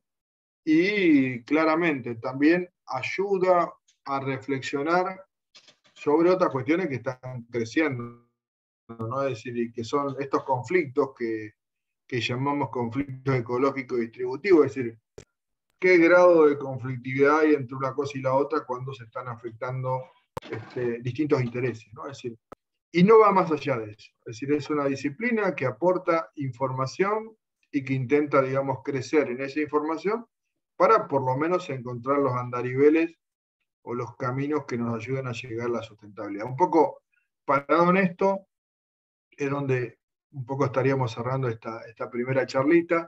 y claramente también ayuda a reflexionar sobre otras cuestiones que están creciendo, ¿no? Es decir, y que son estos conflictos que llamamos conflictos ecológicos distributivos, es decir, qué grado de conflictividad hay entre una cosa y la otra cuando se están afectando distintos intereses, ¿no? Es decir, y no va más allá de eso. Es decir, es una disciplina que aporta información y que intenta, digamos, crecer en esa información para por lo menos encontrar los andariveles o los caminos que nos ayuden a llegar a la sustentabilidad. Un poco parado en esto es donde un poco estaríamos cerrando esta primera charlita.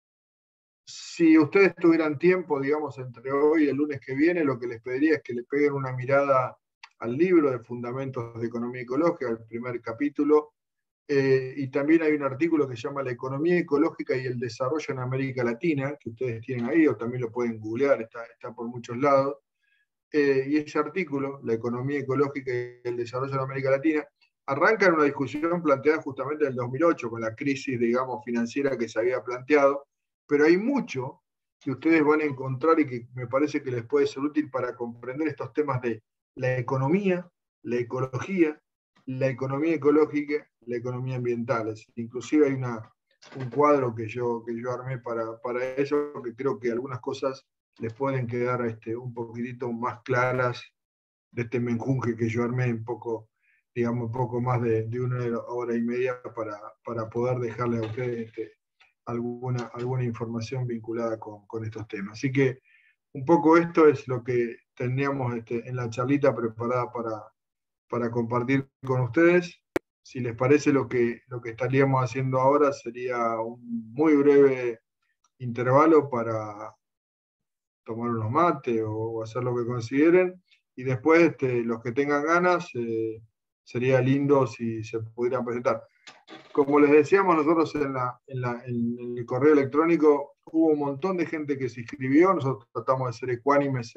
Si ustedes tuvieran tiempo, digamos, entre hoy y el lunes que viene, lo que les pediría es que le peguen una mirada al libro de Fundamentos de Economía Ecológica, el primer capítulo, y también hay un artículo que se llama La economía ecológica y el desarrollo en América Latina, que ustedes tienen ahí, o también lo pueden googlear, está por muchos lados. Y ese artículo, La economía ecológica y el desarrollo en América Latina, arranca en una discusión planteada justamente en el 2008, con la crisis, digamos, financiera que se había planteado, pero hay mucho que ustedes van a encontrar y que me parece que les puede ser útil para comprender estos temas de la economía, la ecología, la economía ecológica, la economía ambiental. Inclusive hay un cuadro que yo armé para eso, que creo que algunas cosas les pueden quedar un poquitito más claras de este menjunje que yo armé un poco, digamos, un poco más de una hora y media para poder dejarle a ustedes alguna información vinculada con estos temas. Así que un poco esto es lo que teníamos en la charlita preparada para compartir con ustedes. Si les parece, lo que estaríamos haciendo ahora sería un muy breve intervalo para tomar unos mates o hacer lo que consideren, y después los que tengan ganas, sería lindo si se pudieran presentar. Como les decíamos nosotros en el correo electrónico, hubo un montón de gente que se inscribió, nosotros tratamos de ser ecuánimes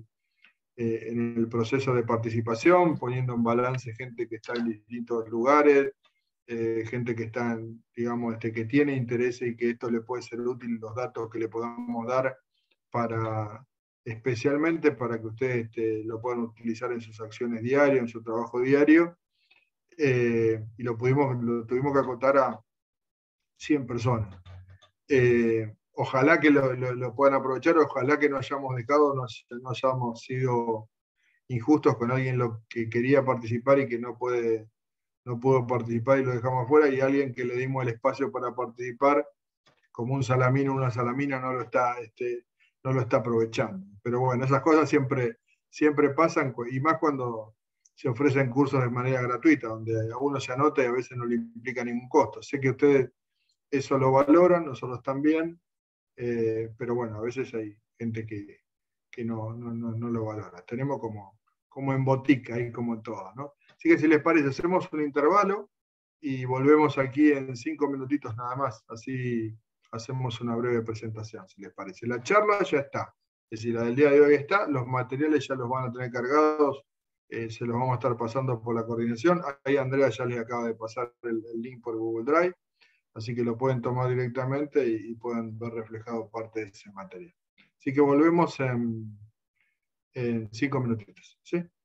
en el proceso de participación, poniendo en balance gente que está en distintos lugares, gente que está, digamos, que tiene interés y que esto le puede ser útil, los datos que le podamos dar, especialmente para que ustedes lo puedan utilizar en sus acciones diarias, en su trabajo diario, y lo tuvimos que acotar a 100 personas. Ojalá que lo puedan aprovechar, ojalá que no hayamos dejado, no hayamos sido injustos con alguien que quería participar y que no pudo participar y lo dejamos afuera, y alguien que le dimos el espacio para participar, como un salamino o una salamina, no lo está aprovechando. Pero bueno, esas cosas siempre pasan, y más cuando se ofrecen cursos de manera gratuita, donde uno se anota y a veces no le implica ningún costo. Sé que ustedes eso lo valoran, nosotros también, pero bueno, a veces hay gente que no lo valora. Tenemos como en botica, ahí como en todo, ¿no? Así que si les parece, hacemos un intervalo y volvemos aquí en 5 minutitos nada más, así hacemos una breve presentación, si les parece. La charla ya está, es decir, la del día de hoy está, los materiales ya los van a tener cargados, se los vamos a estar pasando por la coordinación. Ahí Andrea ya les acaba de pasar el link por Google Drive, así que lo pueden tomar directamente y pueden ver reflejado parte de ese material. Así que volvemos en 5 minutitos, ¿sí?